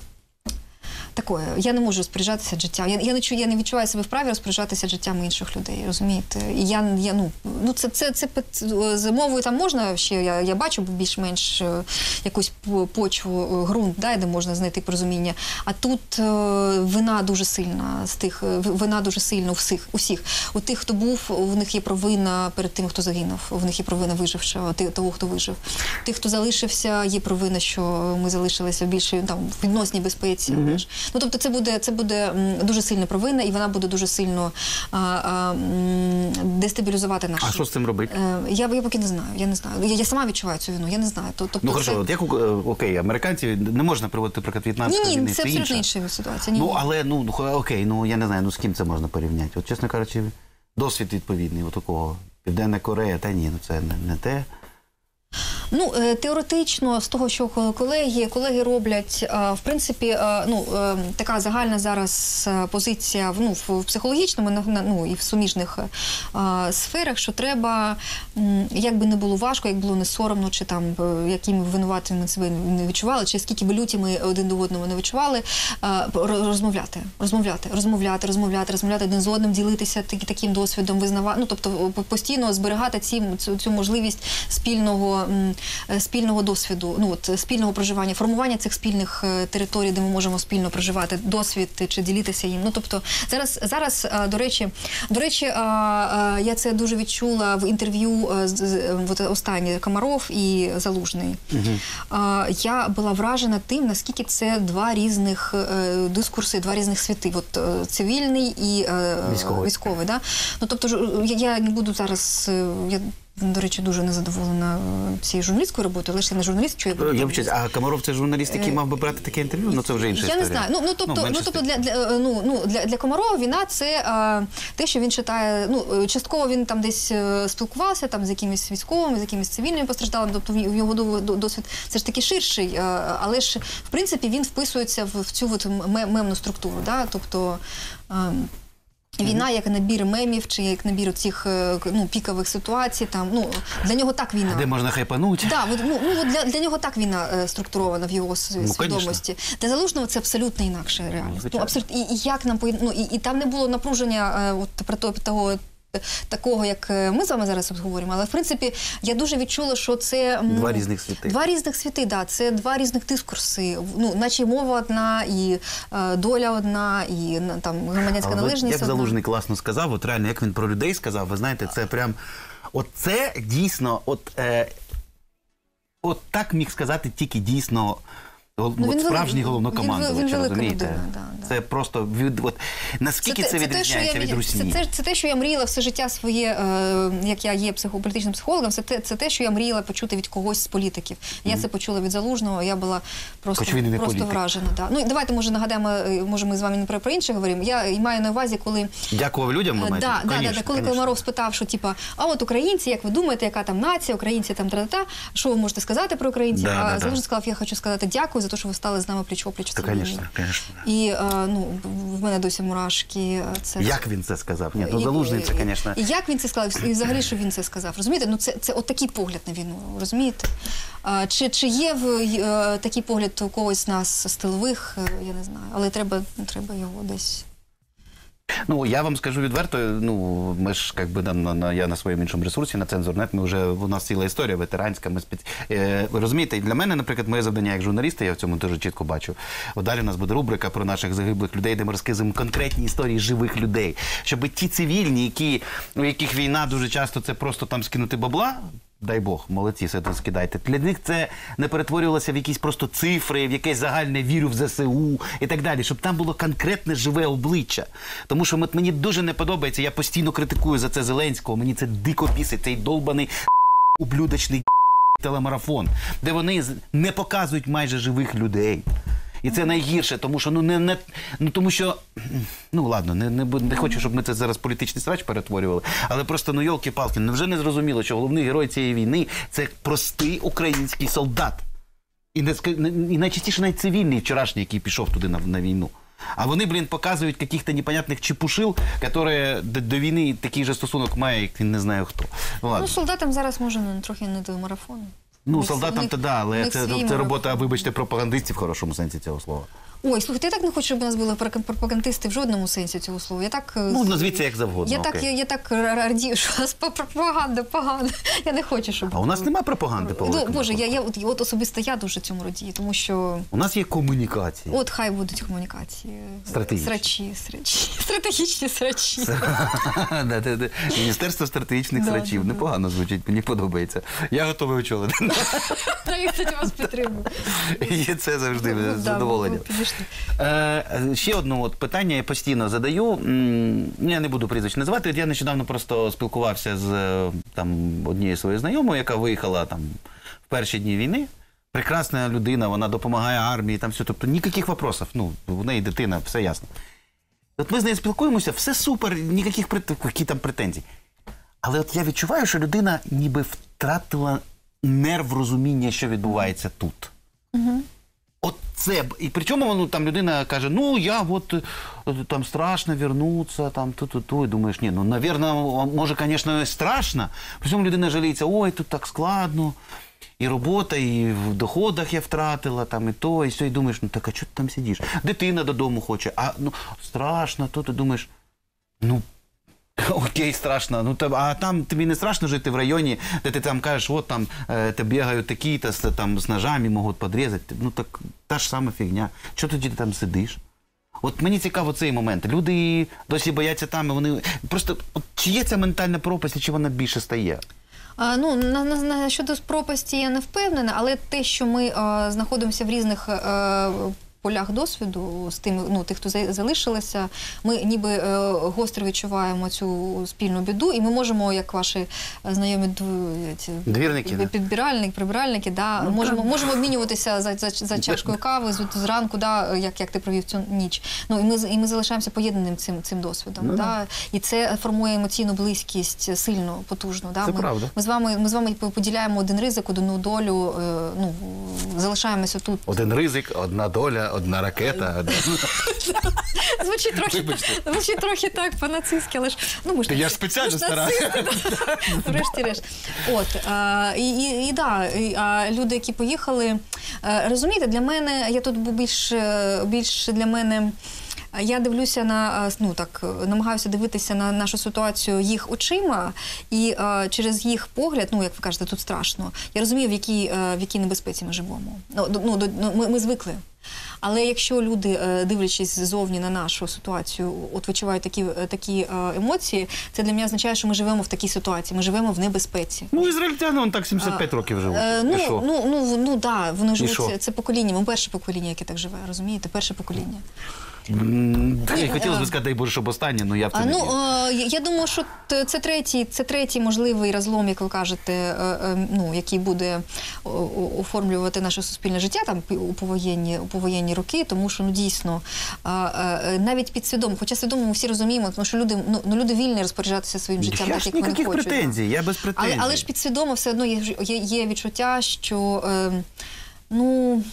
Такое, я не можу розпоряджатися життям. Я, я не чую, я не відчуваю себе вправі розпоряджатися життям інших людей, розумієте? І я, я ну, ну це, це, це, це з мовою там можна ще, я, я бачу більш-менш е, якусь по- почву, е, ґрунт, да, де можна знайти порозуміння. А тут е, вина дуже сильна з тих, е, вина дуже сильна у всіх, усіх. У тих, хто був, у них є провина перед тим, хто загинув, у них є провина вижившого, ти- того, хто вижив. Тих, хто залишився, є провина, що ми залишилися в більшій там в відносній безпеці. Mm-hmm. Ну, тобто це буде, це буде м, дуже сильна провина, і вона буде дуже сильно а, а, м, дестабілізувати наш. А що з цим робити? Е, Я, я поки не знаю, я не знаю. Я, я сама відчуваю цю вину, я не знаю. Тобто, Ну, хорошо, це... от як, е, окей, американці, не можна приводити, приклад, в'єтнамської Ні, війни, ні, це абсолютно інша. інша ситуація. Ні, Ну, ні. але, ну, ну, окей, ну, я не знаю, ну, з ким це можна порівняти? От, чесно кажучи, досвід відповідний, от такого. Південна Корея, та ні, ну, це не, не те. Ну, е, теоретично, з того, що колеги, колеги роблять, е, в принципі, е, ну, е, така загальна зараз е, позиція ну, в, в психологічному на- на- ну, і в суміжних е, сферах, що треба, м, як би не було важко, як було не соромно, чи там, е, якими винуватими ми себе не відчували, чи скільки би люті ми один до одного не відчували, е, ро- розмовляти, розмовляти, розмовляти, розмовляти, розмовляти один з одним, ділитися таки- таким досвідом, визнавати, ну, тобто по- постійно зберігати ці, цю, цю можливість спільного, м, е, спільного досвіду, ну, от, спільного проживання, формування цих спільних е, територій, де ми можемо спільно проживати, досвід чи ділитися їм. Ну, тобто, зараз, зараз е, до речі, до речі, е, е, я це дуже відчула в інтерв'ю е, з- з- е, от останнє Комаров і Залужний. Е, Я була вражена тим, наскільки це два різних е, дискурси, два різних світи. От е, цивільний і е, Військовий. військовий, да? Ну, тобто, ж, я, я не буду зараз, е, я, до речі, дуже незадоволена е, цією журналістською роботою, але ж я не журналіст, що я буду. Я вчусь, а Комаров це журналіст, який мав би брати таке інтерв'ю? Ну, це вже інша Я історія. не знаю. Ну, ну тобто, менше ну, тобто для, для, е, ну, ну, для, для Комарова війна – це е, те, що він читає, ну, е, частково він там десь е, спілкувався там, з якимись військовими, з якимись цивільними постраждалими, тобто в його до- до- досвід все ж таки ширший, е, але ж, в принципі, він вписується в, в цю от ме- мемну структуру, да? Тобто, е, війна як набір мемів, чи як набір цих е, ну, пікових ситуацій, там, ну, для нього так війна. Де можна хайпанути? Да, от, ну, ну, от для, для нього так війна е, структурована в його с- Ну, свідомості. Для Залужного це абсолютно інакша реальність. Ну, звичайно. абсолютно. І, і як нам поєд- ну, і, і там не було напруження е, от, про то, того. Такого, як е, ми з вами зараз обговорюємо, але в принципі я дуже відчула, що це м, Два різних світи. Два різних світи, да, це два різних дискурси. Ну, наче мова одна, і е, доля одна, і на- там громадянська Але от належність як одна. Залужний класно сказав, от реально, як він про людей сказав, ви знаєте, це прям, от це дійсно, от, е, от так міг сказати тільки дійсно гол- Ну, от він справжній вели- головнокомандувач, він- він велика розумієте? людина, да, да. Це просто, від, от, наскільки це, те, що відрізняється я, від це, русні? це, це те, що я мріяла все життя своє, е, як я є психополітичним психологом, це те, це те, що я мріяла почути від когось з політиків. Я це почула від Залужного, я була просто, Хоч він і не просто політик. вражена. Да. Ну, і давайте, може, нагадаємо, е, може, ми з вами не про, про інше говоримо. Я і маю на увазі, коли... Дякував людям, ви Е, маєте? Да, да, да, Конечно, да, коли конечно. Комаров спитав, що типа, а от українці, як ви думаєте, яка там нація, українці там тра-та-та, що ви можете сказати про українців? Да, а да, да. Залужний сказав, я хочу сказати дякую за те, що ви стали з нами пліч-опліч в Та, цій війні. звісно, звісно. І е, ну, в мене досі мурашки. Це Як він це сказав? Ні, ну і- Залужний це, і- звісно. І як він це сказав, і взагалі, що він це сказав. Розумієте? Ну, це, це от такий погляд на війну, розумієте? А, чи, чи є в, е, такий погляд у когось з нас з тилових, е, я не знаю. Але треба, треба його десь... Ну, я вам скажу відверто, ну, ми ж, як би, на, на, на, я на своєму іншому ресурсі, на Цензор.нет, ми вже, у нас ціла історія ветеранська, ми спец... е, ви розумієте, і для мене, наприклад, моє завдання як журналіста, я в цьому дуже чітко бачу. От далі у нас буде рубрика про наших загиблих людей, де ми розказуємо конкретні історії живих людей, щоб ті цивільні, які, у яких війна дуже часто це просто там скинути бабла, дай Бог, молодці, все це скидайте. Для них це не перетворювалося в якісь просто цифри, в якесь загальне вірю в ЗСУ і так далі, щоб там було конкретне живе обличчя. Тому що от мені дуже не подобається, я постійно критикую за це Зеленського, мені це дико бісить, цей долбаний ублюдочний телемарафон, де вони з- не показують майже живих людей. І це найгірше, тому що, ну, не, не, ну, тому що, ну, ладно, не, не, бу- не хочу, щоб ми це зараз політичний срач перетворювали, але просто, ну, йолки-палки, невже не зрозуміло, що головний герой цієї війни – це простий український солдат. І, не, ска- не- і найчастіше навіть цивільний вчорашній, який пішов туди на, на війну. А вони, блін, показують каких-то непонятних чепушил, які до, до війни такий же стосунок має, як він не знає хто. Ну, ладно. Ну, солдатам зараз може ну, трохи не до марафону. Ну, У них- у солдатам них- то да, у але них це, свій це марафон. робота, вибачте, пропагандистів в хорошому сенсі цього слова. Ой, слухайте, я так не хочу, щоб у нас були прок- пропагандисти в жодному сенсі цього слова. Я так... е, Ну, назвіться як завгодно, Я так, окей. я, я так ра- радію, що у нас по- пропаганда погана. Я не хочу, щоб... А у нас нема пропаганди по Ну, великому Боже, я, рахунку. я, от, от особисто я дуже цьому радію, тому що У нас є комунікації. от хай будуть комунікації. Стратегічні. Срачі, срачі. Стратегічні срачі. Да, да, да. Міністерство стратегічних Да, срачів. да, да. Непогано звучить, мені подобається. Я готовий очолити. Та я, кстати, вас підтримую. І це завжди Ну, да, задоволення. ви підійшли вийшли. Е, ще одне от питання я постійно задаю. М, Я не буду прізвище називати. От я нещодавно просто спілкувався з е, там, однією своєю знайомою, яка виїхала там, в перші дні війни. Прекрасна людина, вона допомагає армії, там все. Тобто ніяких вопросів. Ну, в неї дитина, все ясно. От ми з нею спілкуємося, все супер, ніяких прет... які там претензій. Але от я відчуваю, що людина ніби втратила нерв розуміння, що відбувається тут. Угу. От це, і причому ну, там людина каже, ну я от там страшно вернуться, там ту-ту-ту, і думаєш, ні, ну, навірно, може, звісно, страшно, при цьому людина жаліється, ой, тут так складно, і робота, і в доходах я втратила, там, і то, і все, і думаєш, ну так, а чого ти там сидиш? Дитина додому хоче, а ну, страшно, то ти думаєш, ну, окей, страшно. Ну, а там тобі не страшно жити в районі, де ти там кажеш, от там е, те бігають такі-то там з ножами можуть підрізати. Ну так та ж сама фігня. Чого тоді ти там сидиш? От мені цікаво цей момент. Люди досі бояться там, і вони просто от, чи є ця ментальна пропасть, і чи вона більше стає? А, ну, на, на, на, щодо пропасті я не впевнена, але те, що ми а, знаходимося в різних а, полях досвіду з тими, ну, тих, хто залишилися, ми ніби е, гостро відчуваємо цю спільну біду, і ми можемо, як ваші знайомі ці, двірники, підбиральники, прибиральники, да, ну, можемо, можемо обмінюватися за, за, за чашкою кави зранку, да, як, як ти провів цю ніч. Ну, і, ми, і ми залишаємося поєднаним цим, цим досвідом. Ну, да. І це формує емоційну близькість сильно, потужну. Да. Це ми, правда. Ми з, вами, ми з вами поділяємо один ризик, одну долю, е, ну, залишаємося тут. Один ризик, одна доля, одна ракета. Одна... Звучить трохи, звучить трохи так по-нацистськи, але ж... Ну, ми ж, я ж спеціально стараюся. Врешті-решт. От, а, і, і, і да, і, а, люди, які поїхали, а, розумієте, для мене, я тут більш, більш для мене... Я дивлюся на, ну так, намагаюся дивитися на нашу ситуацію їх очима, і а, через їх погляд, ну, як ви кажете, тут страшно, я розумію, в якій, в якій небезпеці ми живемо. Ну, ну, ми, ми звикли. Але якщо люди, дивлячись ззовні на нашу ситуацію, от відчувають такі, такі емоції, це для мене означає, що ми живемо в такій ситуації, ми живемо в небезпеці. Ну, ізраїльтяни, вон так сімдесят п'ять років живуть. Ну, ну, ну, ну, да, вони живуть, це, це покоління, ми перше покоління, яке так живе, розумієте, перше покоління. Я хотілося б сказати, дай Боже, щоб останнє, але я в це а, не ну, вірю. Я думаю, що це третій, це третій можливий розлом, як ви кажете, ну, який буде оформлювати наше суспільне життя там, у повоєнні, у повоєнні роки, тому що, ну, дійсно, навіть підсвідомо, хоча свідомо ми всі розуміємо, тому що люди, ну, люди вільні розпоряджатися своїм життям, я так, як вони хочуть. Ніяких претензій, я без претензій. Але, але ж підсвідомо все одно є, є, є відчуття, що, ну,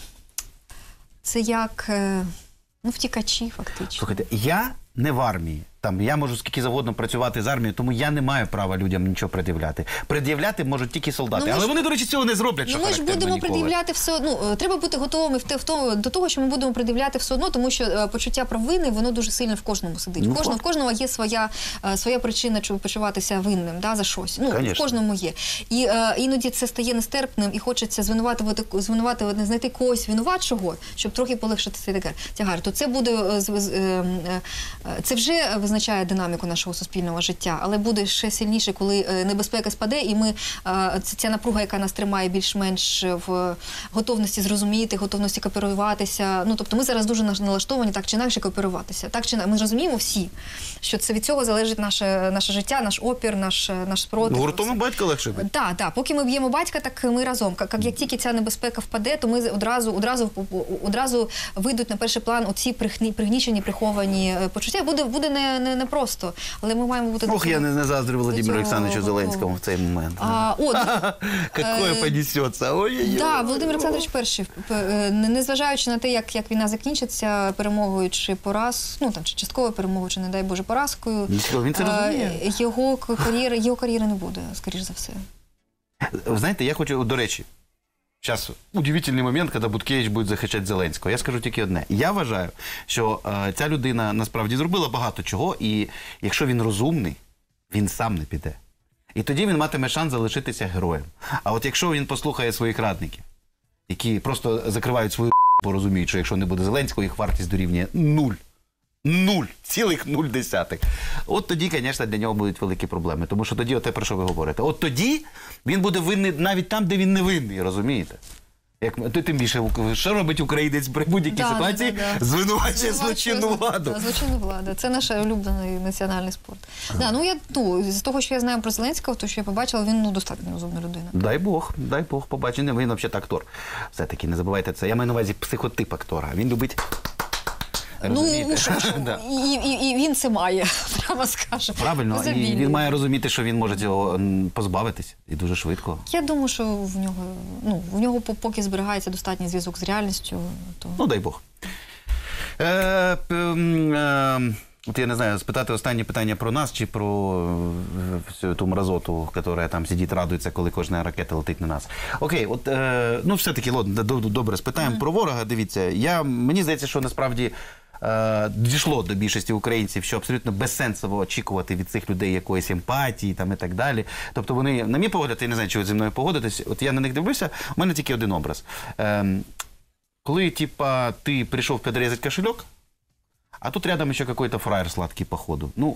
це як... Ну, втікачі, фактично. Слухайте, я не в армії. Там, я можу скільки завгодно працювати з армією, тому я не маю права людям нічого пред'являти. Пред'являти можуть тільки солдати. Ну, Але ж, вони, до речі, цього не зроблять, ну, що ми ж будемо ніколи. пред'являти все одно. Ну, треба бути готовими в те, в то, до того, що ми будемо пред'являти все одно, тому що е, почуття провини, воно дуже сильно в кожному сидить. Ну, в, кожному, в кожного є своя, е, своя причина, щоб почуватися винним, да, за щось. Ну, Конечно. в кожному є. І е, іноді це стає нестерпним, і хочеться звинуватити, звинуватити, знайти когось винуватчого, щоб трохи полегшити цей тягар. То це буде, е, е, е, це вже визначає динаміку нашого суспільного життя, але буде ще сильніше, коли небезпека спаде, і ми, ця напруга, яка нас тримає більш-менш в готовності зрозуміти, готовності кооперуватися. Ну, тобто ми зараз дуже налаштовані так чи інакше кооперуватися. Так чи інакше. Ми розуміємо всі, що це від цього залежить наше, наше життя, наш опір, наш, наш спротив. Ну, гуртом батька легше бити. Так, так. Поки ми б'ємо батька, так ми разом. Як, як тільки ця небезпека впаде, то ми одразу, одразу, одразу вийдуть на перший план оці пригнічені, приховані почуття. Буде, буде не, не, не просто, але ми маємо бути... Ох, я не, не заздрю Володимиру Олександровичу Зеленському в цей момент. А, от, Какое понесеться, ой-ой-ой. Так, Володимир Олександрович перший, незважаючи на те, як, як війна закінчиться, перемогою чи пораз, ну там, чи частковою перемогою, чи, не дай Боже, поразкою, він це розуміє. Його кар'єри, його кар'єри не буде, скоріш за все. Ви знаєте, я хочу, до речі, зараз удивительний момент, коли Буткевич буде захищати Зеленського. Я скажу тільки одне. Я вважаю, що е, ця людина насправді зробила багато чого, і якщо він розумний, він сам не піде. І тоді він матиме шанс залишитися героєм. А от якщо він послухає своїх радників, які просто закривають свою бо розуміють, що якщо не буде Зеленського, їх вартість дорівнює нуль. Нуль. Цілих нуль десятих. От тоді, звісно, для нього будуть великі проблеми. Тому що тоді, оте, про що ви говорите, от тоді він буде винний навіть там, де він не винний, розумієте? Як ти тим більше, що робить українець при будь-якій Да, ситуації? да, да, да. Звинувачує злочинну владу. Да, злочинну владу. Це наш улюблений національний спорт. Да, ну я ну, з того, що я знаю про Зеленського, то що я побачила, він ну достатньо розумна людина. Дай Бог, дай Бог побачення. Він взагалі актор. Все-таки не забувайте це. Я маю на увазі психотип актора. Він любить. Розумієте? Ну, що, що, Да. і, і, і він це має, прямо скажемо. Правильно, і Ізобілля. він має розуміти, що він може цього м, позбавитись. І дуже швидко. Я думаю, що в нього, ну, в нього по- поки зберігається достатній зв'язок з реальністю, то... Ну, дай Бог. Е, п- м, е, от я не знаю, спитати останнє питання про нас чи про е, всю ту мразоту, яка там сидить, радується, коли кожна ракета летить на нас. Окей, от, е, ну, все-таки, ладно, до- до- добре, спитаємо про ворога. Дивіться, я, мені здається, що насправді е, дійшло до більшості українців, що абсолютно безсенсово очікувати від цих людей якоїсь емпатії там, і так далі. Тобто вони, на мій погляд, я не знаю, чи ви зі мною погодитесь, от я на них дивлюся, у мене тільки один образ. Е, коли, типа, ты пришел подрезать кошелек, а тут рядом еще какой-то фраер сладкий, походу. Ну,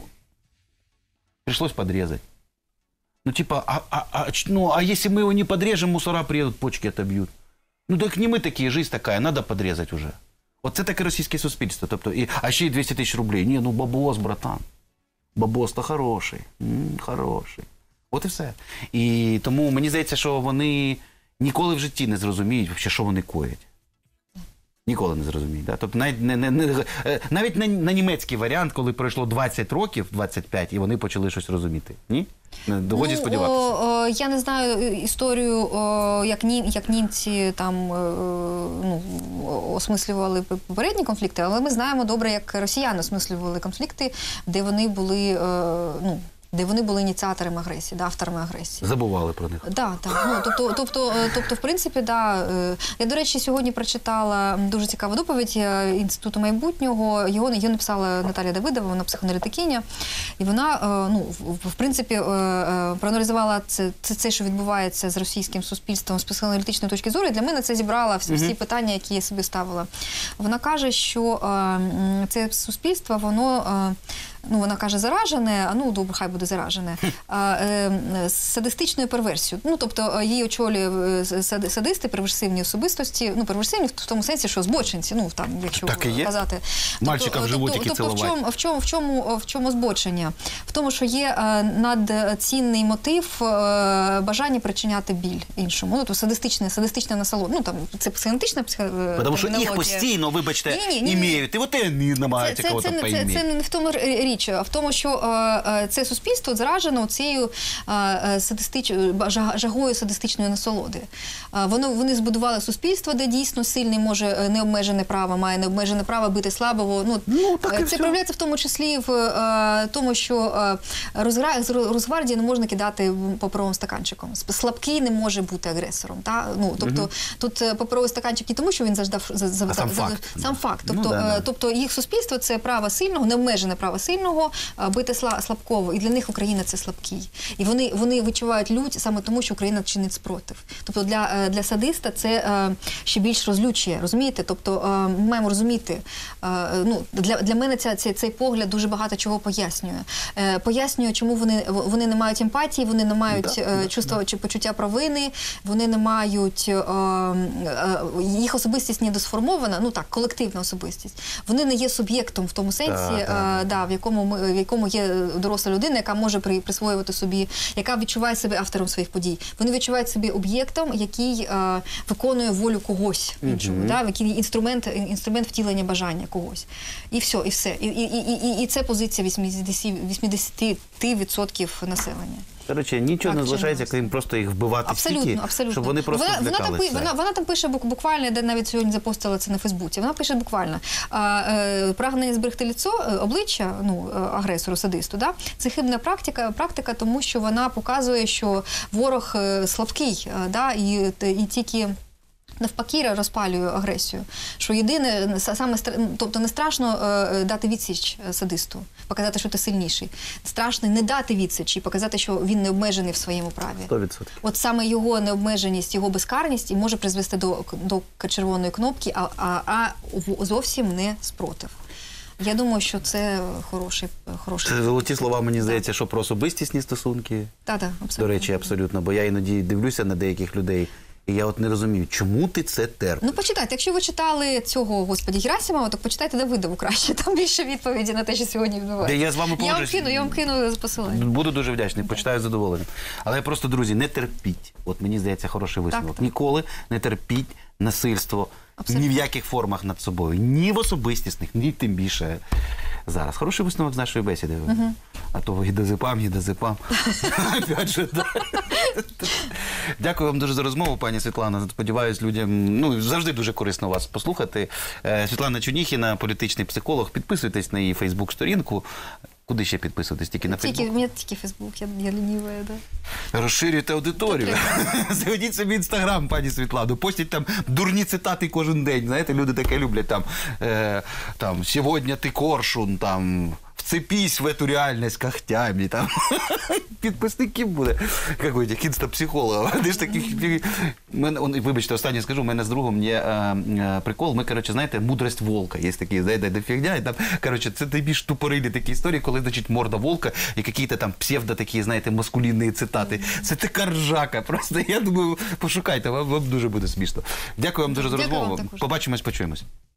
пришлось подрезать. Ну, типа, а, а, а, ч- ну, а если мы его не подрежем, мусора приедут, почки отобьют. Ну, так не мы такие, жизнь такая, надо подрезать уже. Вот це таке російське суспільство. Тобто, і, а ще й двісті тисяч рублей. Ні, ну бабос, братан. Бабос-то хороший. М, хороший. От і все. І тому мені здається, що вони ніколи в житті не зрозуміють, вообще, що вони коять. Ніколи не зрозуміють. Да? Тобто навіть, не, не, не, е, навіть на, на німецький варіант, коли пройшло двадцять років, двадцять п'ять, і вони почали щось розуміти. Ні? Не Догоді Ну, сподіватися. о, о, я не знаю історію, о, як, нім, як німці там е, ну, осмислювали попередні конфлікти, але ми знаємо добре, як росіяни осмислювали конфлікти, де вони були, е, ну, де вони були ініціаторами агресії, да, авторами агресії. Забували про них. Да, так. Ну, тобто, тобто, е, тобто, в принципі, да. е, Я, до речі, сьогодні прочитала дуже цікаву доповідь е, Інституту майбутнього. Його, її написала Наталія Давидова, вона психоаналітикиня. І вона, е, ну, в, в принципі, е, е, проаналізувала це, це, це, що відбувається з російським суспільством з психоаналітичної точки зору. І для мене це зібрала всі, всі питання, які я собі ставила. Вона каже, що е, м, це суспільство, воно... Е, ну, вона каже, заражене, а ну, добре, хай буде заражене, а, е, з садистичною перверсією. Ну, тобто, її очолює сади- садисти, перверсивні особистості, ну, перверсивні в тому сенсі, що збочинці, ну, там, якщо Так і є. казати. Мальчика в животики тобто, тобто, в цілувати. чому, в чому, в чому, в чому збочення? В тому, що є е, надцінний мотив е, бажання причиняти біль іншому. Ну, тобто, садистичне, садистичне насолода. Ну, там, це психоаналітична психологія. Тому що їх постійно, вибачте, Ні-ні, ні-ні. імеють. І от вони намагаються Це, це, кого-то це, це, поіміти. це не в тому річ, а в тому, що е, е, це суспільство заражено цією е, е, садистич... жа- жагою садистичної насолоди. Е, воно, вони збудували суспільство, де дійсно сильний може е, необмежене право, має необмежене право бити слабого. Ну, Ну, так і е, це все. проявляється в тому числі в е, тому, що е, Росгра- з Росгвардії не можна кидати паперовим стаканчиком. Слабкий не може бути агресором. Та? Ну, тобто, тут е, паперовий стаканчик не тому, що він заждав за, за, А сам за- факт. сам факт. Ну, Тобто, да, да. е, тобто їх суспільство це право сильного, необмежене право сильного е, бити сла- слабкого. І для них Україна це слабкий. І вони, вони відчувають лють саме тому, що Україна чинить спротив. Тобто для, е, для садиста це е, ще більш розлючує, розумієте? Тобто е, ми маємо розуміти, е, ну, для, для мене ця, цей, цей погляд дуже багато чого пояснює. Е, пояснює, чому вони, вони не мають емпатії, вони не мають Да, е, да, чувства чи почуття провини, вони не мають, е, е, їх особистість не досформована, ну так, колективна особистість. Вони не є суб'єктом в тому сенсі, Так, е, так. да, в якому ми, в якому є доросла людина, яка може при, присвоювати собі, яка відчуває себе автором своїх подій. Вони відчувають себе об'єктом, який е, виконує волю когось іншого, Мгм. да, який інструмент, інструмент втілення бажання когось. І все, і все. І, і, і, і, і це позиція вісімдесят відсотків населення. До речі, нічого Так, не залишається, чинилось. крім просто їх вбивати Абсолютно, стільки, абсолютно. щоб вони просто вона, вона, там, пи- злякалися. вона, вона там пише бук- буквально, де навіть сьогодні запостила це на Фейсбуці. Вона пише буквально а, е, прагнення зберегти лицо, е, обличчя, ну, е, агресору, садисту, да? Це хибна практика, практика, тому що вона показує, що ворог е, слабкий, е, да? і, те- і тільки навпаки розпалює агресію. Що єдине, с- саме стра- тобто не страшно е, дати відсіч е, садисту, показати, що ти сильніший. Страшно не дати відсіч і показати, що він не обмежений в своєму праві. сто відсотків. От саме його необмеженість, його безкарність і може призвести до, до червоної кнопки, а, а, а в- зовсім не спротив. Я думаю, що це хороший, хороший. Це золоті слова, мені здається, що про особистісні стосунки. Та, та, До абсолютно. речі, абсолютно. Бо я іноді дивлюся на деяких людей І я от не розумію, чому ти це терпиш? Ну, почитайте. Якщо ви читали цього, господі, Герасимова, то почитайте Давидову краще. Там більше відповіді на те, що сьогодні відбувається. Де я з вами Я вам погоджуюсь. кину, я вам кину посилання. Буду дуже вдячний, почитаю з задоволенням. Але просто, друзі, не терпіть. От мені здається, хороший висновок. Так, так. Ніколи не терпіть насильство Абсолютно. ні в яких формах над собою. Ні в особистісних, ні тим більше зараз. Хороший висновок з нашої бесіди. Угу. А то ви гідозепам, гідозепам. Опять же, да. Дякую вам дуже за розмову, пані Світлана. Сподіваюсь, людям, ну, завжди дуже корисно вас послухати. Е, Світлана Чуніхіна, політичний психолог. Підписуйтесь на її Фейсбук-сторінку. Куди ще підписуватись? Тільки на Тільки, Фейсбук? у мене тільки Фейсбук, я, я лінівая, да. Розширюйте аудиторію. Заведіть собі інстаграм, пані Світлану. Постіть там дурні цитати кожен день. Знаєте, люди таке люблять. Там, е, там «Сьогодні ти коршун», там «Вцепись в эту реальність когтями». Там. Підписників буде. Какой-то інстапсихолог. Де ж таких... Мене, он, вибачте, останнє скажу, у мене з другом є е, е, прикол. Ми, коротше, знаєте, мудрость волка. Є такі, знаєте, де фігня. І там, коротше, це найбільш тупорилі такі історії, коли, значить, морда волка і якісь там псевдо такі, знаєте, маскулінні цитати. Це така ржака. Просто, я думаю, пошукайте, вам, вам дуже буде смішно. Дякую вам дуже за Дякую вам розмову. також. Побачимось, почуємось.